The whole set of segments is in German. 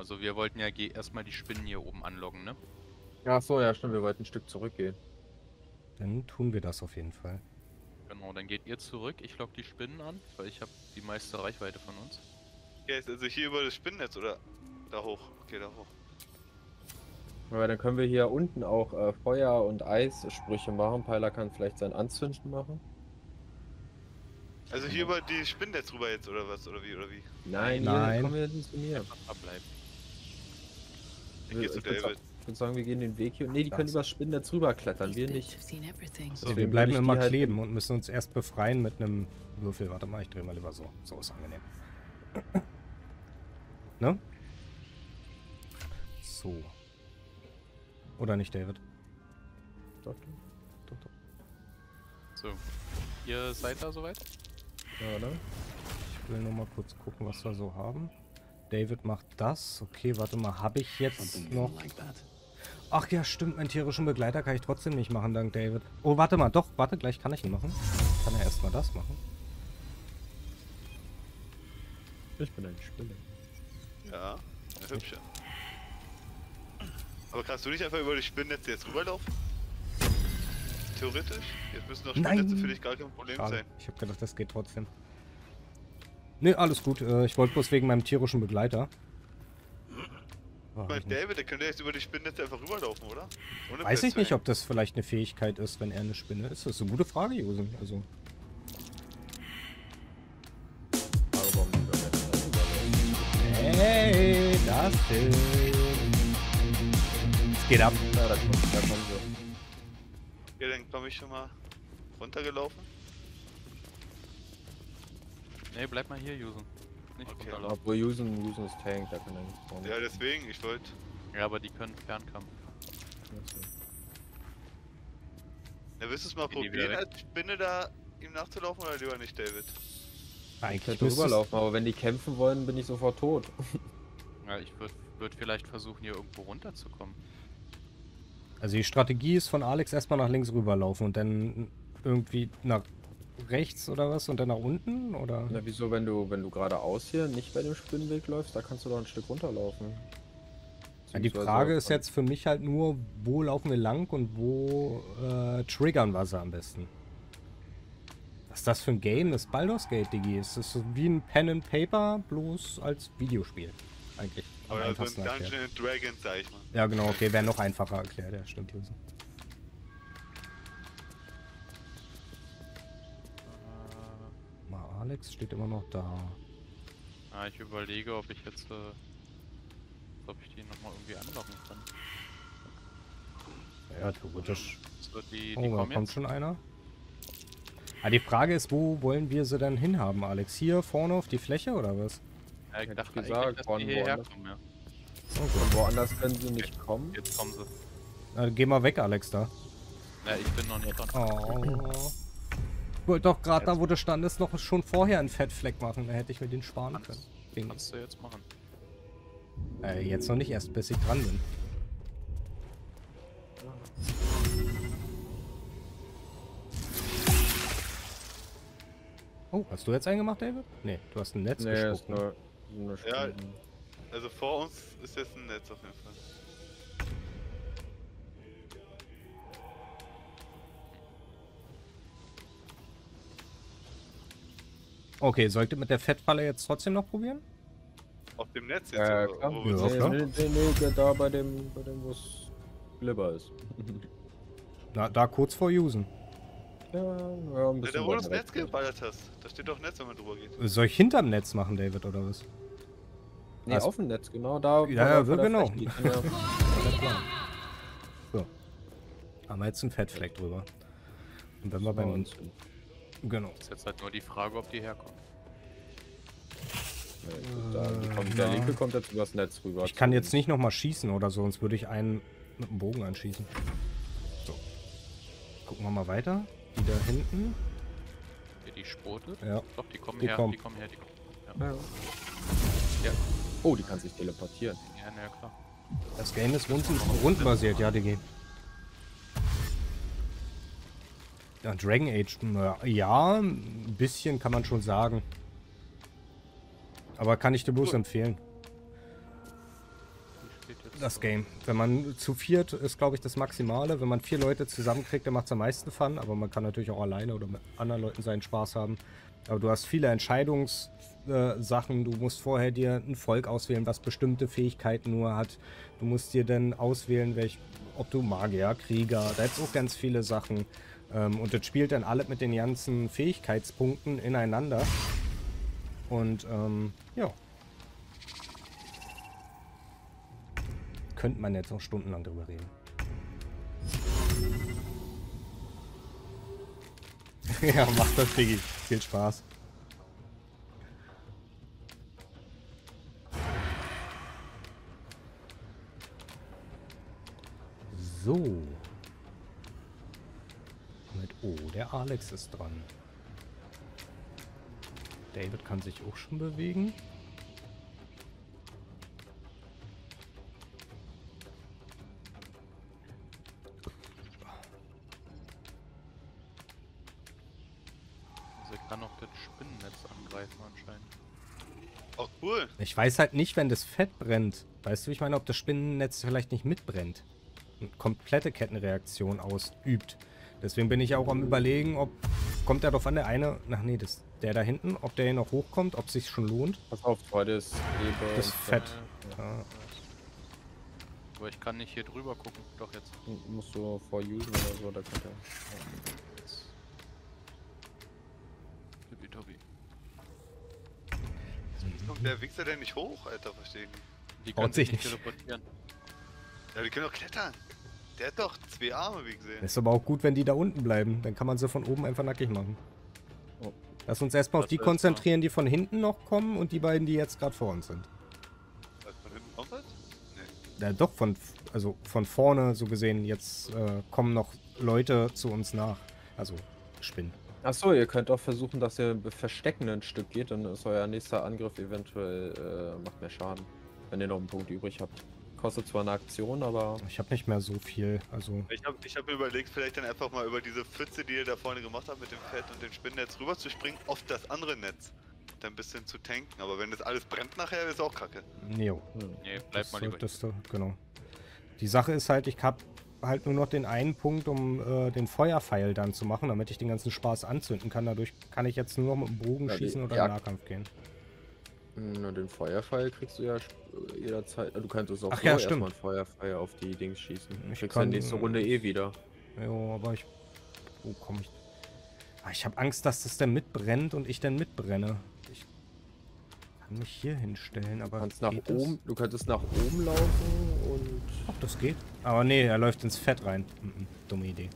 Also wir wollten ja erstmal die Spinnen hier oben anloggen, ne? Ach so, ja stimmt, wir wollten ein Stück zurückgehen. Dann tun wir das auf jeden Fall. Genau, dann geht ihr zurück, ich lock die Spinnen an, weil ich habe die meiste Reichweite von uns. Ja, ist also hier über das Spinnennetz oder da hoch? Okay, da hoch. Aber dann können wir hier unten auch Feuer- und Eissprüche machen. Peiler kann vielleicht sein Anzünden machen. Also hier über die Spinnennetz rüber jetzt oder was? Oder wie? Nein, Nein. hier kommen wir nicht zu mir. Einfach verbleiben. Ich geh zu Ich würde David. sagen, wir gehen den Weg hier. Ne, die können übers Spinnennetz rüberklettern, wir nicht. So, Also wir Deswegen bleiben würde ich immer die halt- kleben und müssen uns erst befreien mit einem Würfel. Warte mal, ich drehe mal lieber so. So ist angenehm. Ne? So. Oder nicht, David? Doch. So, ihr seid da soweit? Ja, oder? Ich will nur mal kurz gucken, was wir so haben. David macht das. Okay, warte mal, habe ich jetzt noch... Ach ja, stimmt, meinen tierischen Begleiter kann ich trotzdem nicht machen, dank David. Oh, warte mal, doch, warte, gleich kann ich ihn machen. Kann er erstmal das machen? Ich bin eine Spinne. ja, eine hübsche. Aber kannst du nicht einfach über die Spinnennetze jetzt rüberlaufen? Theoretisch? Jetzt müssen doch Nein. Spinnennetze für dich gar kein Problem Schade. sein. Ich habe gedacht, das geht trotzdem. Ne, alles gut. Ich wollte bloß wegen meinem tierischen Begleiter. Mein David, der könnte jetzt über die Spinnennetze einfach rüberlaufen, oder? Ohne Weiß ich nicht, festhängen. ob das vielleicht eine Fähigkeit ist, wenn er eine Spinne ist. Das ist eine gute Frage, Josen. Also, Aber warum nicht über Netz? hey, das ist... Es geht ab. Ja, da kommen wir. Ja, dann komme ich schon mal runtergelaufen. Ne, bleib mal hier, Jusen. Nicht Okay. runterlaufen. Obwohl Yusen ist Tank, da kann er nicht vorne. Ja, deswegen, ich wollte. Ja, aber die können Fernkampf. Ja, willst du es mal Gehen die probieren, wieder weg? als Spinne da ihm nachzulaufen oder lieber nicht, David? Ich Eigentlich könnte müsste es- rüberlaufen, aber wenn die kämpfen wollen, bin ich sofort tot. Ja, ich würd vielleicht versuchen, hier irgendwo runterzukommen. Also die Strategie ist von Alex erstmal nach links rüberlaufen und dann irgendwie nach rechts oder was und dann nach unten, oder? Na, wieso, wenn du geradeaus hier nicht bei dem Spinnenweg läufst, da kannst du doch ein Stück runterlaufen. Ja, die Frage ist jetzt für mich halt nur, wo laufen wir lang und wo triggern wir sie am besten. Was ist das für ein Game? Das Baldur's Gate, Digi. Es ist so wie ein Pen and Paper, bloß als Videospiel. Eigentlich. Am Aber so ein einfachsten erklärt. Dungeon and Dragons, sag ich mal. Ja, genau, okay, wäre noch einfacher erklärt, ja, stimmt, Josen. Mal, Alex steht immer noch da. Ich überlege, ob ich jetzt, ob ich die nochmal irgendwie anlocken kann. Ja, theoretisch. So, die Oh, da kommen kommt jetzt. schon einer. Ah, die Frage ist, wo wollen wir sie denn hinhaben, Alex? Hier vorne auf die Fläche oder was? Ja, ich Hätte dachte ich gesagt, eigentlich, dass von die hierher woanders. kommen, ja. Von woanders können sie nicht kommen. Jetzt kommen sie. Na, geh mal weg, Alex, da. Ja, ich bin noch nicht dran. Oh. Ich wollte doch gerade da, wo du standest, noch schon vorher einen Fettfleck machen. Da hätte ich mir den sparen können. Ging Kannst du jetzt machen. jetzt noch nicht, erst bis ich dran bin. Oh, hast du jetzt einen gemacht, David? Nee, du hast ein Netz Nee, ist gespuckt. Ne? nur Ja. Spinnen. Also vor uns ist jetzt ein Netz auf jeden Fall. Okay, sollte mit der Fettfalle jetzt trotzdem noch probieren? Auf dem Netz jetzt, Ja, oder klar. wo Ja, willst du- klar. Nee, da bei dem wo es Glibber ist. Na, da kurz vor Usen. Ja, ein Ja, bisschen da wo du das weiter Netz weg. geballert hast. Da steht doch Netz, wenn man drüber geht. Soll ich hinterm Netz machen, David, oder was? Nee, Also- auf dem Netz, genau da. Ja, wo der genau. Fleck liegt. Ja. So. Haben wir jetzt einen Fettfleck drüber. Und wenn wir beim... Und Genau. Ist jetzt halt nur die Frage, ob die herkommen. der linke kommt jetzt übers Netz rüber. Ich kann jetzt nicht nochmal schießen oder so, sonst würde ich einen mit dem Bogen anschießen. So. Gucken wir mal weiter. Die da hinten. Hier die Spote? Ja. Doch, die kommen Die her, kommen. die kommen her, die kommen. Ja. Ja, Oh, die kann sich teleportieren. ja, na ja, klar. Das Game ist rundenbasiert, ja, Digi. Ja, Dragon Age, ja, ein bisschen kann man schon sagen. Aber kann ich dir bloß empfehlen. das Game. Wenn man zu viert ist, glaube ich, das Maximale. Wenn man 4 Leute zusammenkriegt, dann macht es am meisten Fun. Aber man kann natürlich auch alleine oder mit anderen Leuten seinen Spaß haben. Aber du hast viele Entscheidungssachen. Du musst vorher dir ein Volk auswählen, was bestimmte Fähigkeiten nur hat. Du musst dir dann auswählen, ob du Magier, Krieger, da gibt es auch ganz viele Sachen. Und das spielt dann alle mit den ganzen Fähigkeitspunkten ineinander. Und ja. Könnte man jetzt noch stundenlang drüber reden. Ja, macht das, Diggi. Viel Spaß. So. Der Alex ist dran. David kann sich auch schon bewegen. Also ich kann auch das Spinnennetz angreifen anscheinend. Auch cool. Ich weiß halt nicht, wenn das Fett brennt. Weißt du, ich meine, ob das Spinnennetz vielleicht nicht mitbrennt. Eine komplette Kettenreaktion ausübt. Deswegen bin ich auch am Überlegen, ob... Kommt der darauf an, der eine... Ach nee, der da hinten, ob der hier noch hochkommt, ob es sich schon lohnt. Pass auf, heute ist Leber. Das Fett. Ja. Aber ich kann nicht hier drüber gucken. Doch jetzt. Musst du for usen oder so, da kommt er. Tippitoppi. Kommt der Wichser denn nicht hoch, Alter, verstehe ich nicht. Die Traut können sich sich nicht nicht. teleportieren. Ja, die können doch klettern. Der hat doch 2 Arme, wie gesehen. Ist aber auch gut, wenn die da unten bleiben. Dann kann man sie von oben einfach nackig machen. Oh. Lass uns erstmal auf Das die heißt, konzentrieren, die von hinten noch kommen und die beiden, die jetzt gerade vor uns sind. Was, von hinten kommt was? Nee. Ja, doch, also von vorne so gesehen, jetzt kommen noch Leute zu uns nach. Also Spinnen. Achso, ihr könnt auch versuchen, dass ihr verstecken ein Stück geht, dann ist euer nächster Angriff eventuell macht mehr Schaden. Wenn ihr noch einen Punkt übrig habt. Kostet zwar eine Aktion, aber... Ich habe nicht mehr so viel, also... Ich hab mir überlegt, vielleicht dann einfach mal über diese Pfütze, die ihr da vorne gemacht habt mit dem Fett und dem Spinnennetz rüber zu springen auf das andere Netz. Dann ein bisschen zu tanken, aber wenn das alles brennt nachher, ist auch kacke. Jo. Nee, bleib mal lieber. Genau. Die Sache ist halt, ich habe halt nur noch den einen Punkt, um den Feuerpfeil dann zu machen, damit ich den ganzen Spaß anzünden kann. Dadurch kann ich jetzt nur noch mit dem Bogen Ja, schießen oder ja. in Nahkampf gehen. Na, den Feuerpfeil kriegst du ja jederzeit. Du könntest auch Ach so ja, erstmal stimmt. einen Feuerpfeil auf die Dings schießen. Du Ich kriegst kann- ja nächste Runde eh wieder. Jo, aber ich... Wo komme ich... Ah, ich habe Angst, dass das dann mitbrennt und ich dann mitbrenne. Ich kann mich hier hinstellen, aber geht das? Du könntest nach oben laufen und... Ach, das geht. Aber nee, er läuft ins Fett rein. Dumme Idee.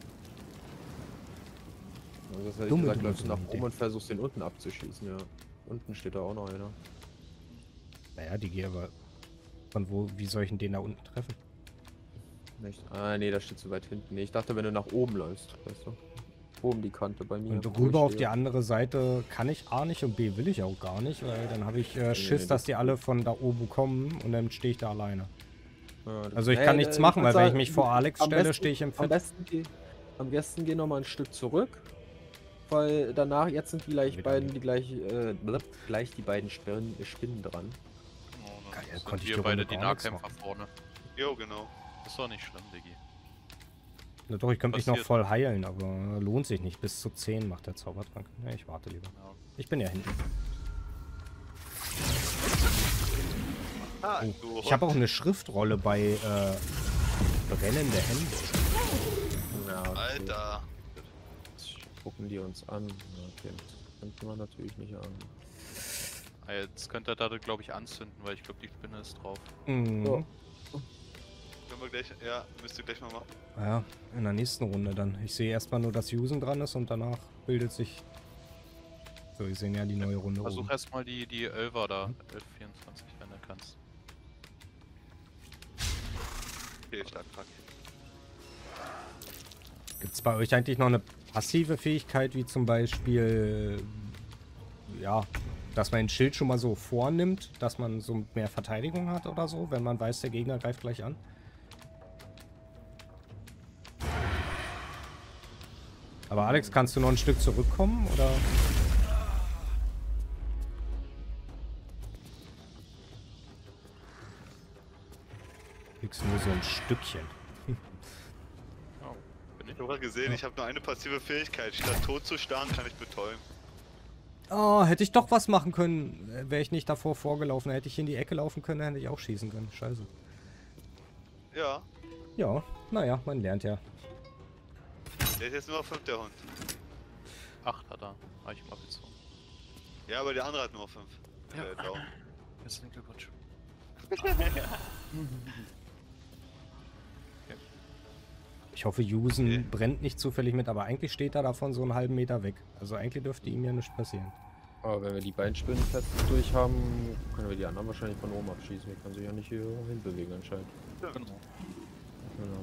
Also das hätte ich Dumme gesagt, läufst du nach Idee. oben und versuchst den unten abzuschießen, ja. Unten steht da auch noch einer. Naja, die gehe aber... Von wo, wie soll ich denn den da unten treffen? Nicht? Ah, nee, da steht zu weit hinten. Nee, ich dachte, wenn du nach oben läufst, weißt du. Oben die Kante bei mir. Und wo rüber ich auf die stehe. andere Seite kann ich A nicht und B will ich auch gar nicht, weil dann habe ich Schiss, dass die alle von da oben kommen und dann stehe ich da alleine. Ja, das- Also ich Naja, kann nichts machen, weil würd wenn ich sagen, mich vor Alex am stelle, besten- stehe ich im Am Fett. besten geh noch mal ein Stück zurück. Weil danach, jetzt sind gleich Wieder gleich die beiden Spinnen dran. Oh, Geil, dann konnte ich sind die wir beide Runde die gar nichts Nahkämpfer vorne. Jo, genau. Das ist doch nicht schlimm, Diggi. Na doch, ich könnte mich noch Passiert. voll heilen, aber lohnt sich nicht. Bis zu 10 macht der Zaubertrank. Ne, ich warte lieber. Ja. Ich bin ja hinten. Ah, Oh, du ich habe auch eine Schriftrolle bei brennende Hände. Ja, okay. Alter. Jetzt gucken die uns an. Okay, das könnte man natürlich nicht an. Ah, jetzt könnt ihr da, glaube ich, anzünden, weil ich glaube, die Spinne ist drauf. Mhm. So. Können wir gleich, ja, müsst ihr gleich mal machen. Ja, in der nächsten Runde dann. Ich sehe erstmal nur, dass Usen dran ist und danach bildet sich... So, wir sehen ja die neue Runde Versuch oben. erstmal die 11er da. 11, 24, wenn du kannst. Okay, stark, fuck. Gibt es bei euch eigentlich noch eine passive Fähigkeit, wie zum Beispiel... Ja, dass man ein Schild schon mal so vornimmt, dass man so mehr Verteidigung hat oder so, wenn man weiß, der Gegner greift gleich an? Aber Alex, kannst du noch ein Stück zurückkommen, oder? kriegst nur so ein Stückchen. Oh, bin ich? Ich habe gerade gesehen, ich habe nur eine passive Fähigkeit. Statt tot zu starren, kann ich betäuben. Oh, hätte ich doch was machen können. Wäre ich nicht davor vorgelaufen. Hätte ich in die Ecke laufen können, hätte ich auch schießen können. Scheiße. Ja, Ja, naja, man lernt ja. der ist jetzt nur auf 5, der Hund. 8 hat er. Habe ich mal bezogen. Ja, aber der andere hat nur auf 5. Ja. Down. Herzlichen Glückwunsch. Ich hoffe, Jusen Okay. brennt nicht zufällig mit, aber eigentlich steht er davon so einen halben Meter weg. Also eigentlich dürfte ihm ja nichts passieren. Aber wenn wir die beiden Spinnen fest durch haben, können wir die anderen wahrscheinlich von oben abschießen. Wir können sich ja nicht hier hinbewegen anscheinend. Genau. Genau.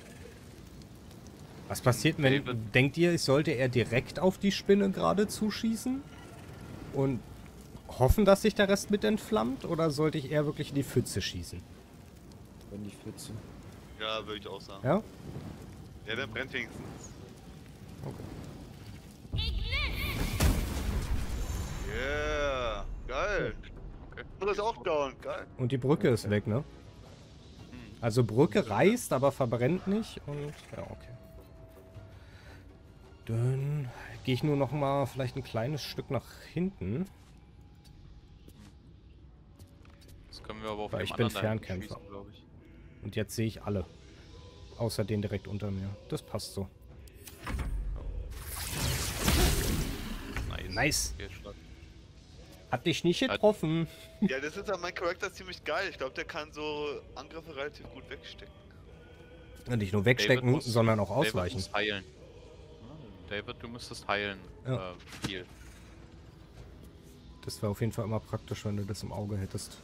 Was passiert, wenn... David. Denkt ihr, sollte er direkt auf die Spinne gerade zuschießen? Und hoffen, dass sich der Rest mit entflammt? Oder sollte ich eher wirklich in die Pfütze schießen? Wenn die Pfütze. Ja, würde ich auch sagen. Ja? Ja, der brennt wenigstens. Yeah, geil. Okay. Und das ist auch down, geil. Und die Brücke ist weg, ne? Also Brücke reißt, aber verbrennt nicht. Und ja, okay. Dann gehe ich nur noch mal vielleicht ein kleines Stück nach hinten. Das können wir aber auf Weil dem ich bin anderen da hinten Fernkämpfer. schießen, glaub ich. Und jetzt sehe ich alle. Außer den direkt unter mir. Das passt so. Nice. Nice. Fehlschlag. Hat dich nicht getroffen. Ja, das ist ja mein Charakter ziemlich geil. Ich glaube, der kann so Angriffe relativ gut wegstecken. Und nicht nur wegstecken, David muss- sondern auch David ausweichen. muss heilen. David, du müsstest heilen. Ja. Viel. Das wäre auf jeden Fall immer praktisch, wenn du das im Auge hättest.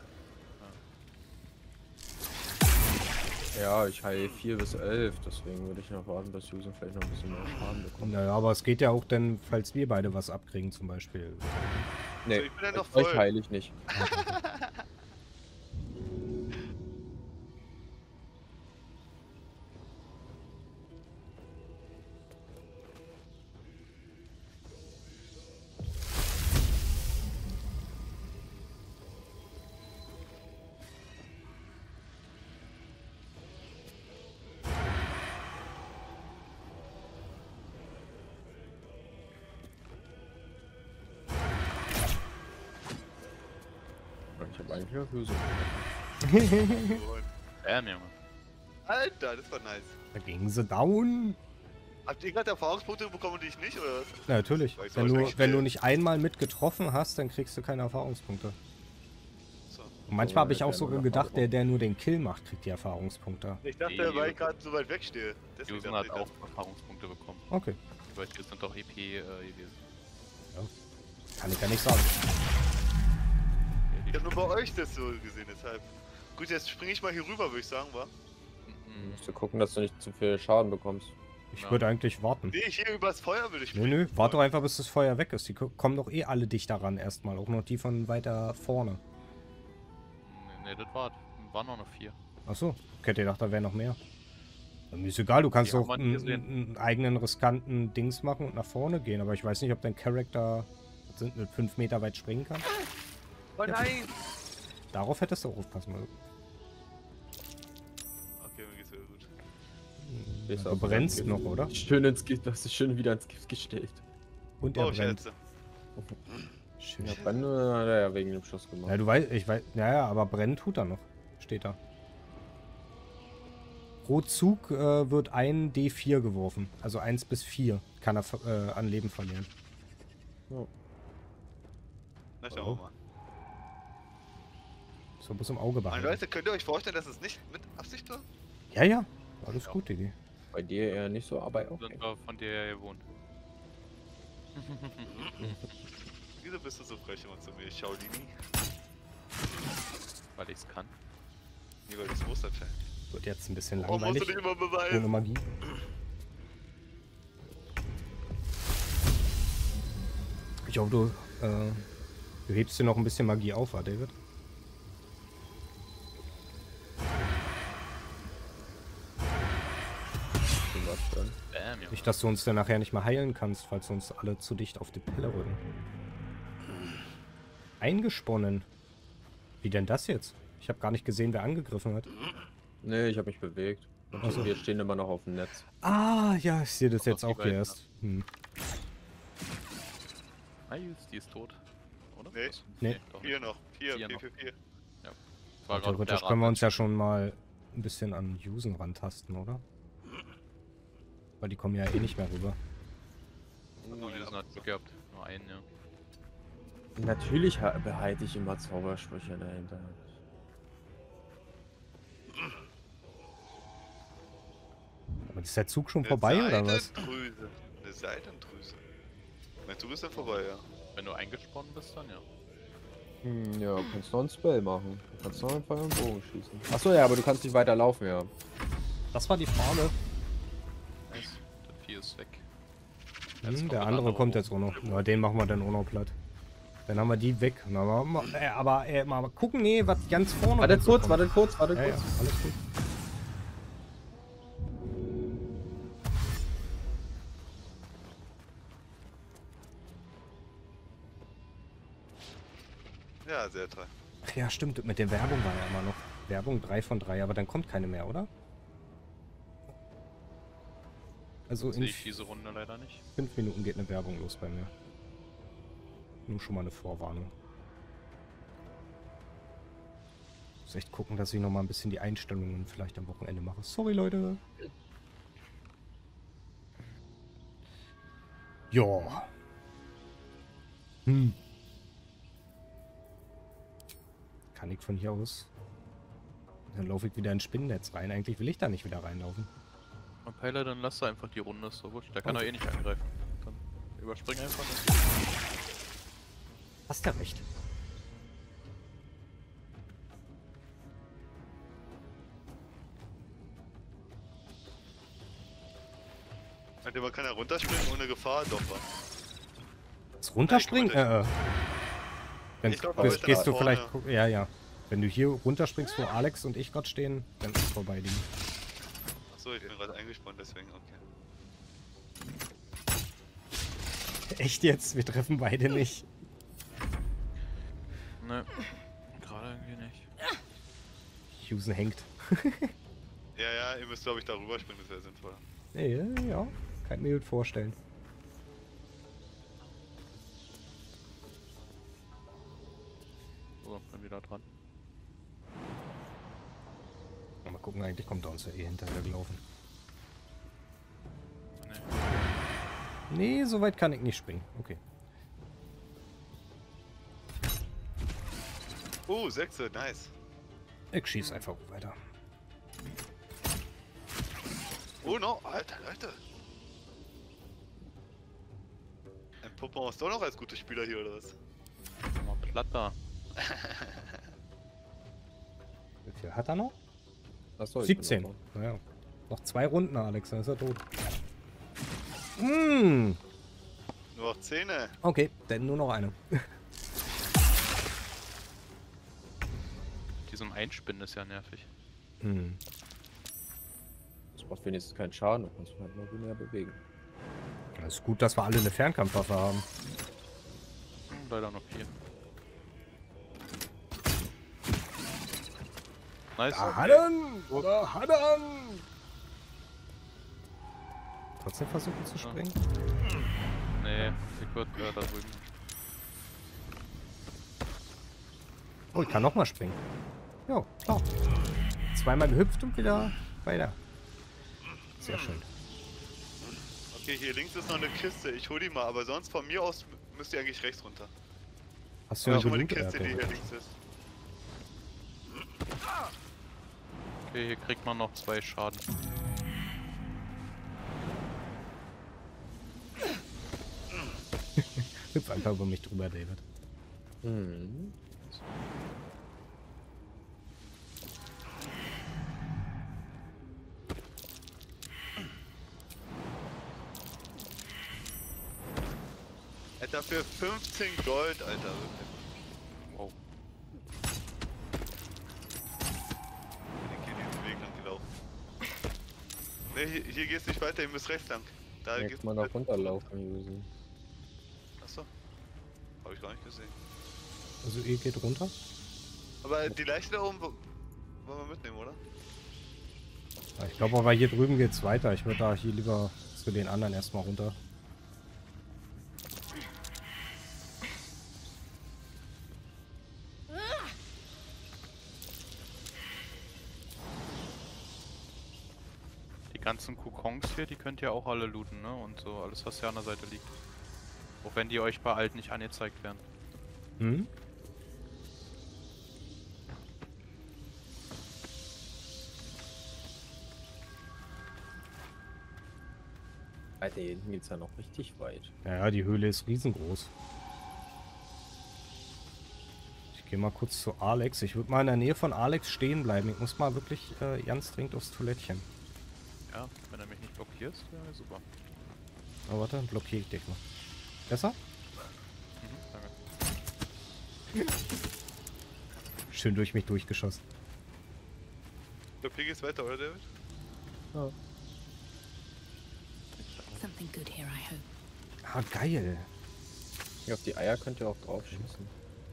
Ja, ich heile 4 bis 11, deswegen würde ich noch warten, bis Jusen vielleicht noch ein bisschen mehr Schaden bekommt. Naja, aber es geht ja auch dann, falls wir beide was abkriegen zum Beispiel. Nee, ich bin ja noch euch voll. heile ich nicht. Ich habe eigentlich ja Hülse. Junge. Alter, das war nice. Da gingen sie down. Habt ihr gerade Erfahrungspunkte bekommen und ich nicht, oder? Ja, natürlich. Weil ich Wenn soll du, nicht wenn du stellen. nicht einmal mit getroffen hast, dann kriegst du keine Erfahrungspunkte. So. Und manchmal habe ich auch der sogar nur gedacht, der nur den Kill macht, kriegt die Erfahrungspunkte. Ich dachte, Nee, weil ich gerade so weit wegstehe. Deswegen Jusen dachte hat ich, auch Erfahrungspunkte bekommen. Okay, Weil hier sind doch EP gewesen. kann ich ja nicht sagen. ich habe nur bei euch das so gesehen, deshalb. Gut, jetzt springe ich mal hier rüber, würde ich sagen, wa? Du musst gucken, dass du nicht zu viel Schaden bekommst. Ich Ja. würde eigentlich warten. Nee, hier übers Feuer würde ich Nö, springen. nö, warte doch einfach, bis das Feuer weg ist. Die kommen doch eh alle dichter ran erstmal. Auch noch die von weiter vorne. Nee, das waren noch 4. Achso, ich hätte gedacht, da wäre noch mehr. Mir ist egal, du kannst Die haben doch wir nicht gesehen. einen eigenen riskanten Dings machen und nach vorne gehen. Aber ich weiß nicht, ob dein Charakter mit 5 Meter weit springen kann. Oh nein! Darauf hättest du auch aufpassen müssen. Okay, mir geht's wieder gut. Gehst Du auf brennst den noch, Gift. oder? Schön ins Gift, hast du schön wieder ins Gift gestellt. Und er Oh, brennt. Schätze. Schön. Ja, brennen hat er ja wegen dem Schuss gemacht. Ja, du weißt, ich weiß, ja, aber brennen tut er noch. Steht da. Pro Zug wird ein D4 geworfen. Also 1 bis 4 kann er an Leben verlieren. Na, schauen Oh. wir mal. So bis im Auge Meine behalten. Leute, könnt ihr euch vorstellen, dass es nicht mit Absicht war? Ja, ja. Alles gut, Digi. Bei dir eher nicht so, aber auch. Sind wir von dir ja gewohnt. Wieso bist du so frech immer zu mir, Shaolini? Weil ich's kann. Nee, weil du es musst anscheinend. Wird jetzt ein bisschen Warum musst du langweilig. dich immer Ohne beweisen? Magie. Ich hoffe, du hebst dir noch ein bisschen Magie auf, wa, David? Bam, Junge. Nicht, dass du uns dann nachher nicht mehr heilen kannst, falls wir uns alle zu dicht auf die Pille rücken. Eingesponnen. Wie denn das jetzt? Ich habe gar nicht gesehen, wer angegriffen hat. Nee, ich habe mich bewegt. Und Ach so. wir stehen immer noch auf dem Netz. Ah, ja, ich sehe das jetzt die auch beiden, erst. Hm. Nice, die ist tot. Oder? Nee. Was? Nee. Doch 4 nicht. noch. 4, 4 4, noch. 4, 4. War gerade Theoretisch der können wir Rand. uns ja schon mal ein bisschen an Usen rantasten, oder? Weil die kommen ja eh nicht mehr rüber. Usen hat Glück gehabt. Nur einen, ja. Natürlich behalte ich immer Zaubersprüche dahinter. Aber ist der Zug schon vorbei, oder was? Seitendrüse. Eine Seitendrüse. Meinst du, bist dann vorbei, ja? Wenn du eingesponnen bist, dann ja. Ja, du kannst noch ein Spell machen. Du kannst noch einen Pfeil und Bogen schießen. Achso, ja, aber du kannst nicht weiter laufen, ja. Das war die Frage. Nice. Der 4 ist weg. Der andere kommt jetzt auch noch. Ja, den machen wir dann auch noch platt. Dann haben wir die weg. Aber mal gucken, nee, was ganz vorne. Warte noch so kurz, kommt. warte kurz, warte Ja, ja, kurz. alles gut. Ja, sehr toll. Ach ja, stimmt. Mit der Werbung war ja immer noch. Werbung 3 von 3, aber dann kommt keine mehr, oder? Also Sehe in ich diese Runde leider nicht. 5 Minuten geht eine Werbung los bei mir. Nur schon mal eine Vorwarnung. Muss echt gucken, dass ich noch mal ein bisschen die Einstellungen vielleicht am Wochenende mache. Sorry, Leute. Ja. Kann ich von hier aus? Dann laufe ich wieder ins Spinnennetz rein. Eigentlich will ich da nicht wieder reinlaufen. Und Peiler, dann lass da einfach die Runde, ist so wurscht. Der kann Oh. doch eh nicht angreifen. Dann überspring einfach. Hast ja recht. Alter, man kann ja runterspringen ohne Gefahr, doch was. Das Runterspringen? Dann Ich glaub, aber ist gehst du nach vielleicht... vorne. Ja, ja. Wenn du hier runterspringst, wo Alex und ich gerade stehen, dann ist es vorbei, Ding. Achso, ich bin gerade eingespannt, deswegen, okay. Echt jetzt? Wir treffen beide nicht. Ne, gerade irgendwie nicht. Houston hängt. Ja, ja, ihr müsst, glaube ich, da rüberspringen, das wäre sinnvoller. Ja, kann ich mir gut vorstellen. So, bin wieder dran. Mal gucken, eigentlich kommt er uns ja eh hinterher gelaufen. Ne. Nee, so weit kann ich nicht springen. Okay. 6, nice. Ich schieße einfach weiter. Oh no, Alter, Leute. Entpuppen wir uns doch noch als gute Spieler hier, oder was? Mal platt da. Wie viel hat er noch? Achso, 17. Naja. Noch 2 Runden, Alex, dann ist er tot. Mm. Nur noch 10. Okay, dann nur noch eine. Diesem Einspinnen ist ja nervig. Hm. Das macht wenigstens keinen Schaden, du kannst halt mal näher bewegen. Es ist gut, dass wir alle eine Fernkampfwaffe haben. Leider noch 4. Nice. Hadan! Oder Hadan! Trotzdem versuchen zu springen? Nee, ich würde da drüben. Oh, ich kann nochmal springen. Jo, klar. Zweimal gehüpft und wieder weiter. Sehr schön. Okay, hier links ist noch eine Kiste, ich hol die mal, aber sonst von mir aus müsst ihr eigentlich rechts runter. Hast du Ja, ja schon mal die gelootet? Kiste, die Okay. hier links ist. Okay, hier kriegt man noch 2 Schaden. Hüpf einfach über mich drüber, David. Mhm. Alter, für 15 Gold, Alter, wirklich. Wow. Bin ich hier diesen Weg lang gelaufen. Ne, hier geht's nicht weiter, ihr müsst rechts lang. Da Jetzt geht's mal noch runterlaufen, Usen. Achso. Hab ich gar nicht gesehen. Also ihr geht runter? Aber die Leiche da oben wollen wir mitnehmen, oder? Ich glaube aber hier drüben geht's weiter. Ich würde da hier lieber zu den anderen erstmal runter. Die ganzen Kokons hier, die könnt ihr auch alle looten, ne? Und so alles, was hier an der Seite liegt. Auch wenn die euch bei alt nicht angezeigt werden. Hm? Alter, hier hinten geht's ja noch richtig weit. Ja, die Höhle ist riesengroß. Ich gehe mal kurz zu Alex. Ich würde mal in der Nähe von Alex stehen bleiben. Ich muss mal wirklich ganz dringend aufs Toilettchen. Ja, wenn er mich nicht blockierst, wäre super. Oh, warte, dann blockiere ich dich mal. Besser? Danke. Schön durch mich durchgeschossen. Ich glaube, hier geht's weiter, oder David? Ja. Something good here, I hope. Ah, geil. Hier auf die Eier könnt ihr auch drauf schießen.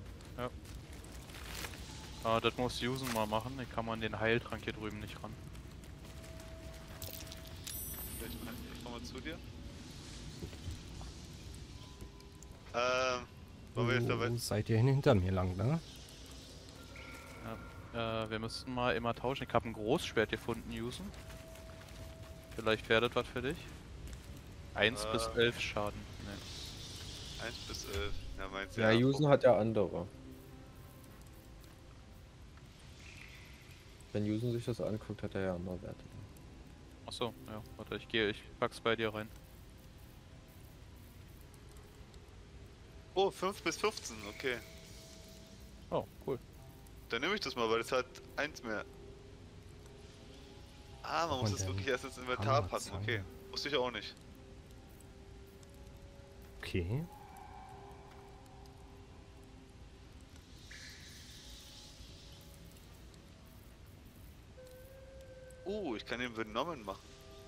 Das muss Usen mal machen. Ich kann man den Heiltrank hier drüben nicht ran. Ich komm mal zu dir. Wollen wir jetzt da weiter? Seid ihr hinter mir lang, ne? Wir müssten mal immer tauschen. Ich habe ein Großschwert gefunden, Usen. Vielleicht wäre das was für dich. 1 bis 11 Schaden. Nee. 1 bis 11. Ja, meinst du? Ja, Usen hat ja andere. Wenn Usen sich das anguckt, hat er ja andere Werte. Achso, ja, warte, ich pack's bei dir rein. Oh, 5 bis 15, okay. Oh, cool. Dann nehme ich das mal, weil es hat 1 mehr. Ah, man muss Und es dann wirklich erst ins Inventar packen, Hammerzange. okay. Wusste ich auch nicht. Okay. Ich kann den Venommen machen.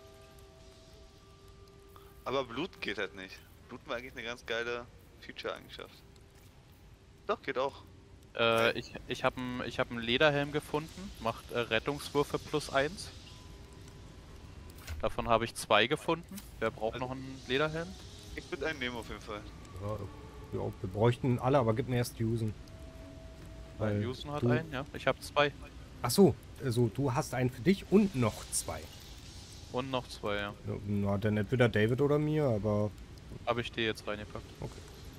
Aber Blut geht halt nicht. Blut war eigentlich eine ganz geile Feature-Eigenschaft. Doch, geht auch. Ich habe einen Lederhelm gefunden, macht Rettungswürfe +1. Davon habe ich 2 gefunden. Wer braucht Also- noch einen Lederhelm? Ich würde einen nehmen auf jeden Fall. Ja, wir bräuchten alle, aber gib mir erst Usen. Weil Usen hat du- einen, ja. Ich habe 2. Ach so, also du hast einen für dich und noch 2. Und noch 2, ja. Ja, na, dann entweder David oder mir, aber Habe ich dir jetzt reingepackt. okay.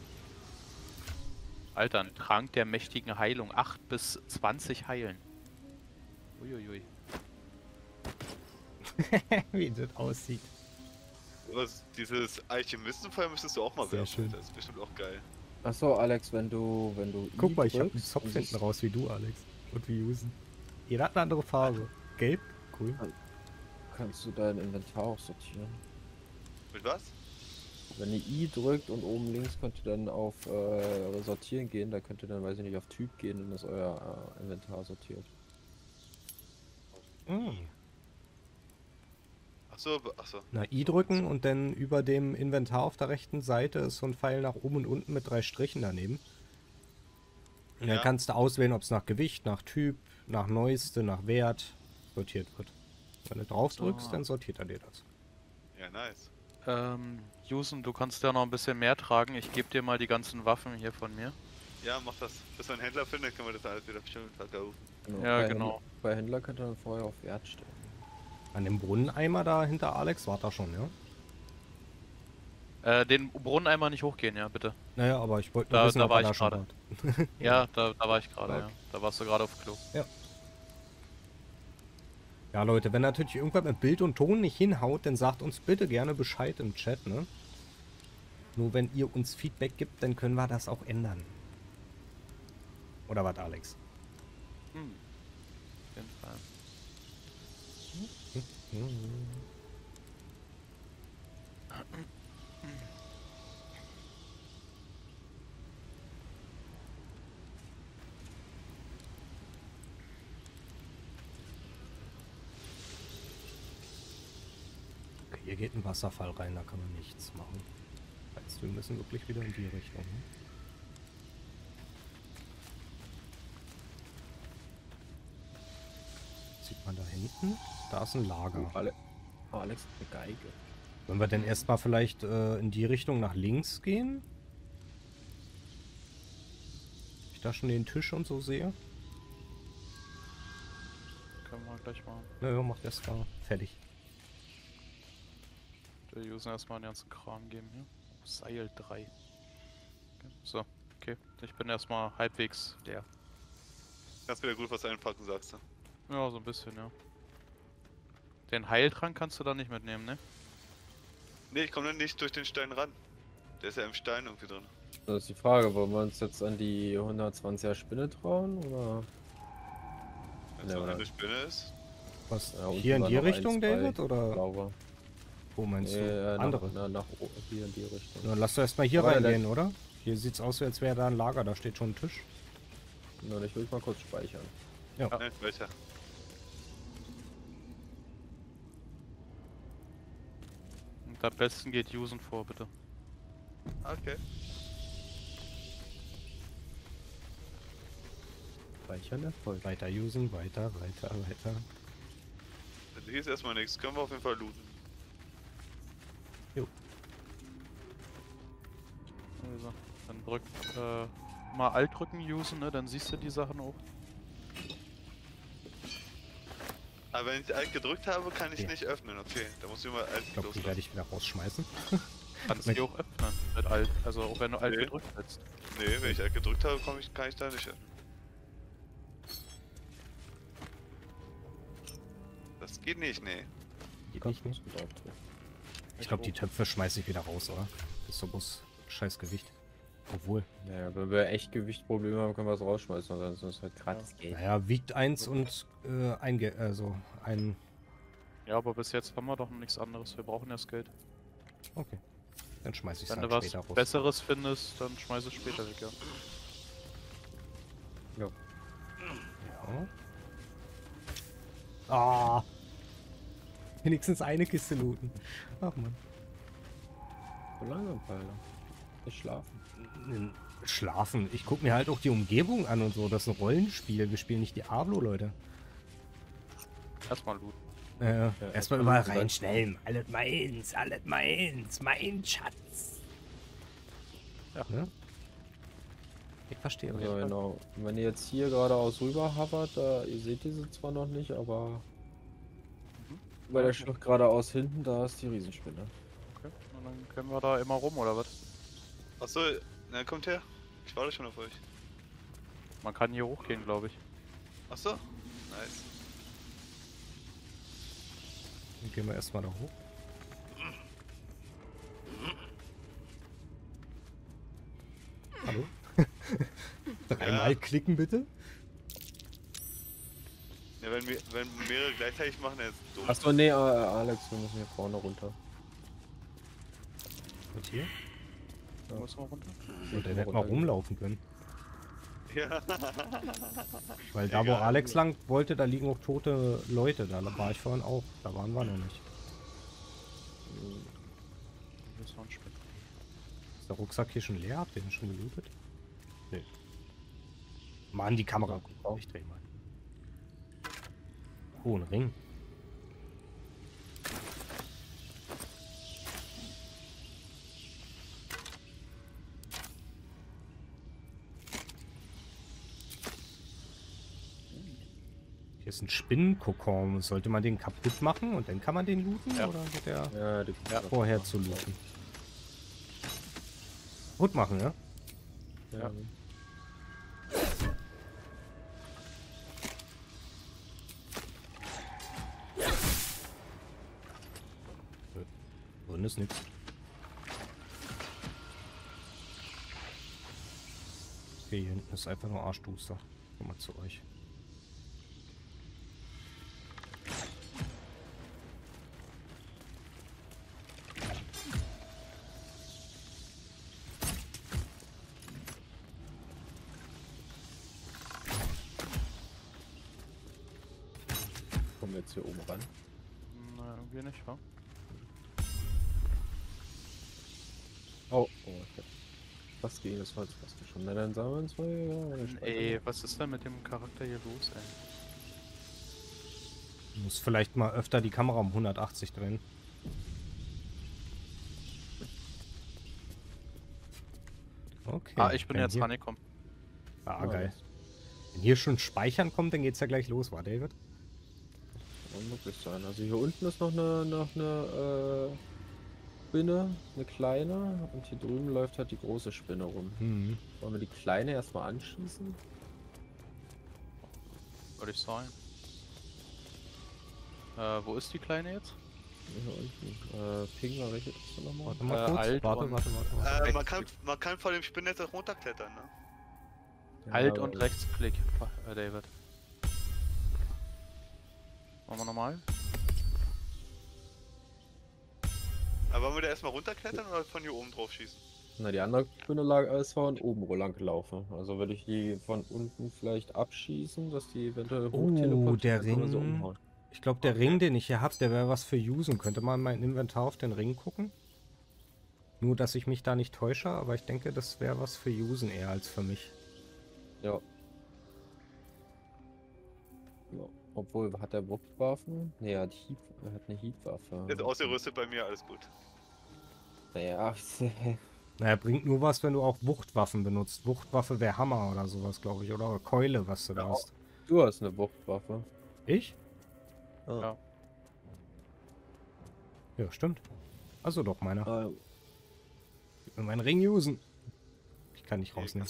Alter, ein Trank der mächtigen Heilung. 8 bis 20 heilen. Uiuiui. Wie das aussieht. Was, dieses Alchemistenfeuer müsstest du auch mal Sehr werfen. schön. Das ist bestimmt auch geil. Achso, Alex, wenn du Guck I mal, ich habe einen drückst, Zopf und hinten das- raus wie du, Alex. Und wie Usen. Jeder hat eine andere Farbe. Gelb, grün. kannst du dein Inventar auch sortieren. Mit was? Wenn ihr I drückt und oben links könnt ihr dann auf Sortieren gehen, da könnt ihr dann, weiß ich nicht, auf Typ gehen und ist euer Inventar sortiert. Mhm. Achso. Na, I drücken und dann über dem Inventar auf der rechten Seite ist so ein Pfeil nach oben und unten mit 3 Strichen daneben. Und dann Ja. kannst du auswählen, ob es nach Gewicht, nach Typ, nach Neueste, nach Wert sortiert wird. Wenn du drauf drückst, So. dann sortiert er dir das. Ja, nice. Usen, du kannst ja noch ein bisschen mehr tragen. Ich gebe dir mal die ganzen Waffen hier von mir. Ja, mach das. Bis wir einen Händler finden, dann können wir das alles wieder bestimmt verkaufen. Ja, bei genau. Händler, bei Händler könnt ihr dann vorher auf Wert stellen. An dem Brunneneimer da hinter Alex war da schon, ja? Den Brunneneimer nicht hochgehen, ja, bitte. Naja, aber ich wollte Da- nur wissen, da ob war er da ich schon gerade. war. Ja, da war ich gerade, Okay. ja. Da warst du gerade auf Klo. Ja, Leute, wenn natürlich irgendwas mit Bild und Ton nicht hinhaut, dann sagt uns bitte gerne Bescheid im Chat, ne? Nur wenn ihr uns Feedback gibt, dann können wir das auch ändern. Oder was, Alex? Auf jeden Fall. Okay, hier geht ein Wasserfall rein, da kann man nichts machen. Heißt, wir müssen wirklich wieder in die Richtung. Ne? Sieht mal da hinten. Da ist ein Lager. Alex hat eine Geige. Wollen wir denn erstmal vielleicht in die Richtung nach links gehen? Ich da schon den Tisch und so sehe. Können wir gleich machen. Naja, macht erstmal fertig. Der User erstmal den ganzen Kram geben hier. Seil 3. Okay. So, okay. Ich bin erstmal halbwegs leer. Kannst wieder gut was einpacken, sagst du. Ja, so ein bisschen, ja. Den Heiltrank kannst du da nicht mitnehmen, ne? Ne, ich komme dann nicht durch den Stein ran. Der ist ja im Stein irgendwie drin. Das ist die Frage, wollen wir uns jetzt an die 120er Spinne trauen, oder? Wenn es Ja, noch oder? eine Spinne ist. Was? Ja, unten Hier in war die noch Richtung, 1, 2 David? Oder Sauber. wo meinst Nee, du? Andere? Hier in die Richtung. Dann lass doch erstmal hier Aber reingehen, oder? Hier sieht's aus, als wäre da ein Lager. Da steht schon ein Tisch. Na, ich will mal kurz speichern. Ja. Ne, welcher? Und am besten geht Usen vor, bitte. Okay. Speichern erfolgt. Weiter usen, weiter. Also hier ist erstmal nichts. Können wir auf jeden Fall looten. Jo. Also, dann drück mal Alt drücken usen, ne? Dann siehst du die Sachen auch. Aber wenn ich Alt gedrückt habe, kann ich Ja. nicht öffnen. Okay, da muss ich mal Alt Ich glaube, die werde ich wieder rausschmeißen. Kannst Mit- die auch öffnen mit Alt. Also auch wenn du Alt Nee. gedrückt hättest. Nee, wenn ich Alt gedrückt habe, kann ich da nicht öffnen. Das geht nicht, nee. Geht nicht mehr. Ich glaube, die Töpfe schmeiße ich wieder raus, oder? Das ist so bloß scheiß Gewicht. Obwohl. Naja, wenn wir echt Gewichtprobleme haben, können wir es rausschmeißen, ansonsten ist es halt gratis Geld. Naja, wiegt 1 und ein. Ja, aber bis jetzt haben wir doch noch nichts anderes. Wir brauchen das Geld. Okay. Dann schmeiße ich es Wenn halt du was später raus. Besseres findest, dann schmeiß es später weg, ja. Ja. Ah. Wenigstens eine Kiste looten. Ach man. So langsam, Pfeiler. Nicht schlafen. Schlafen. Ich gucke mir halt auch die Umgebung an und so. Das ist ein Rollenspiel. Wir spielen nicht Diablo, Leute. Erstmal looten. Erstmal erstmal überall looten, rein, dann- schnell. Alles meins, mein Schatz. Ja. Ne? Ich verstehe. Also genau. Und wenn ihr jetzt hier geradeaus rüber hovert, ihr seht diese zwar noch nicht, aber bei der Schlucht geradeaus hinten, da ist die Riesenspinne. Okay. Und dann können wir da immer rum, oder was? Achso, na kommt her. Ich warte schon auf euch. Man kann hier hochgehen, glaube ich. Achso, nice. Dann gehen wir erstmal da hoch. Hallo? Dreimal Ja. klicken bitte. Ja, wenn mehrere gleichzeitig machen, dann ist es dumm. Achso, nee, Alex, wir müssen hier vorne runter. Und hier? Da müssen wir runter. Und dann hätten wir rumlaufen können. Ja. Weil da, wo Egal. Alex lang wollte, da liegen auch tote Leute. Da war ich vorhin auch. Da waren wir noch nicht. Hier ist noch ein Spiel. Ist der Rucksack hier schon leer? Habt ihr den schon gelootet? Nee. Mann, die Kamera. Ich dreh mal. Oh, ein Ring. Hier ist ein Spinnenkokon. Sollte man den kaputt machen und dann kann man den looten? Ja. Oder wird der Ja, die vorher zu looten? Kaputt machen, ja? Ja. Drin ist nichts. Okay, hier hinten ist einfach nur Arschduster. Komm mal zu euch. Kommen wir jetzt hier oben ran. Na, irgendwie nicht, wa? Oh, okay. Was gegen das Holz fast schon. Na dann sagen wir uns mal. Ja, Ey, was ist denn mit dem Charakter hier los, ey? Muss vielleicht mal öfter die Kamera um 180 drehen. Okay. Ah, ich bin wenn jetzt hier... rangekommen. Ah, geil. Wenn hier schon Speichern kommt, dann geht's ja gleich los, war David? Kann möglich sein. Also hier unten ist noch eine Spinne, eine kleine. Und hier drüben läuft halt die große Spinne rum. Hm. Wollen wir die kleine erstmal anschießen? Würde ich sagen. Wo ist die Kleine jetzt? Hier unten. Ping war welche ist das nochmal? Warte mal kurz. Alt Warte. Man kann vor dem Spinnennetz auch runterklettern, ne? Ja, Alt aber- und Rechtsklick, David. Machen wir nochmal. Aber wollen wir da erstmal runterklettern oder von hier oben drauf schießen? Na, die andere Spinne lag als von oben lang gelaufen. Also würde ich die von unten vielleicht abschießen, dass die eventuell hochteleportiert der oder so Ring. umhauen. Ich glaube, der Ring, den ich hier habe, der wäre was für Usen. Könnte man in mein Inventar auf den Ring gucken? Nur, dass ich mich da nicht täusche, aber ich denke, das wäre was für Usen eher als für mich. Ja. Ja. Obwohl, hat er Wuchtwaffen? Ne, er hat eine Hiebwaffe. Ist ausgerüstet bei mir, alles gut. Naja, Naja, bringt nur was, wenn du auch Wuchtwaffen benutzt. Wuchtwaffe wäre Hammer oder sowas, glaube ich. Oder Keule, was du da hast. du hast eine Wuchtwaffe. Ich? Ja. Ja, stimmt. Also doch, meiner. Ah, Ich will meinen Ring usen. Ich kann nicht rausnehmen.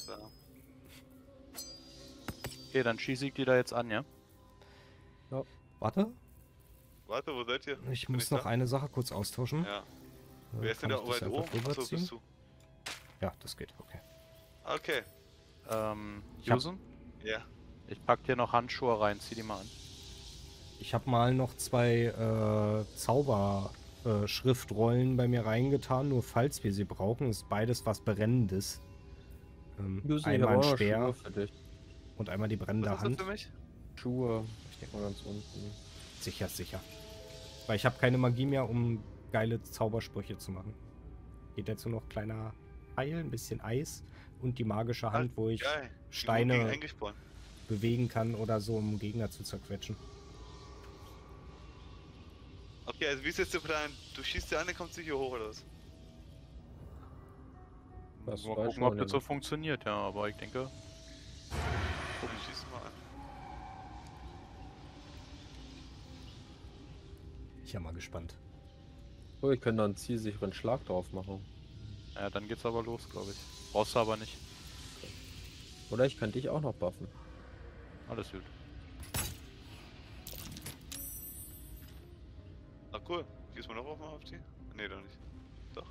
Okay, dann schieße ich die da jetzt an, ja? Warte, Warte, wo seid ihr? ich Bin muss ich noch da? eine Sache kurz austauschen. Ja. Dann Wer ist denn kann da ich das weit einfach oben? Achso, rüberziehen. bist du. Ja, das geht, okay. Okay. Ich hab- Usen? Ja. Ich pack dir noch Handschuhe rein, zieh die mal an. Ich habe mal noch 2 Zauber-Schriftrollen bei mir reingetan, nur falls wir sie brauchen. Ist beides was Brennendes. Usen, ich Einmal habe ein auch noch Speer Schuhe für dich. und einmal die brennende Was ist das Hand. für mich? Schuhe. Ich denke mal ganz unten. Sicher, sicher. Weil ich habe keine Magie mehr, um geile Zaubersprüche zu machen. Geht dazu noch kleiner Pfeil, ein bisschen Eis und die magische Hand, wo ich Geil. Steine Eingesponnen. bewegen kann oder so, um Gegner zu zerquetschen. Okay, also wie ist jetzt der Plan? Du schießt sie an, dann kommst du hier hoch oder was? Das Mal weiß gucken, ich ob noch das so nicht. funktioniert, ja, aber ich denke. Schieß mal an. Ich bin mal gespannt. Oh, ich könnte da einen zielsicheren Schlag drauf machen. Ja, dann geht's aber los, glaube ich. Brauchst du aber nicht. Oder ich kann dich auch noch buffen. Alles gut. Ah cool. Gehst du noch auf die? Nee, doch nicht. Doch.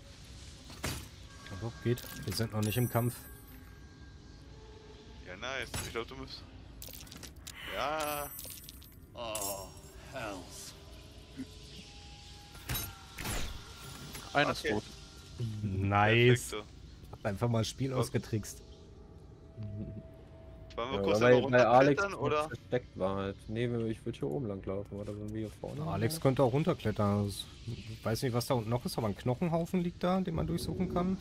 Aber geht. Wir sind noch nicht im Kampf. Ja, nice. Ich glaube, du musst. Ja. Oh, hells. Eines Okay. tot. Nice. Perfekto. Hab einfach mal das Spiel ausgetrickst. Wollen wir Ja, kurz weil, noch weil Alex runterklettern oder? versteckt war halt. Nee, ich würde hier oben lang laufen, oder wenn wir hier vorne. Alex könnte auch runterklettern. Ich weiß nicht, was da unten noch ist, aber ein Knochenhaufen liegt da, den man durchsuchen kann.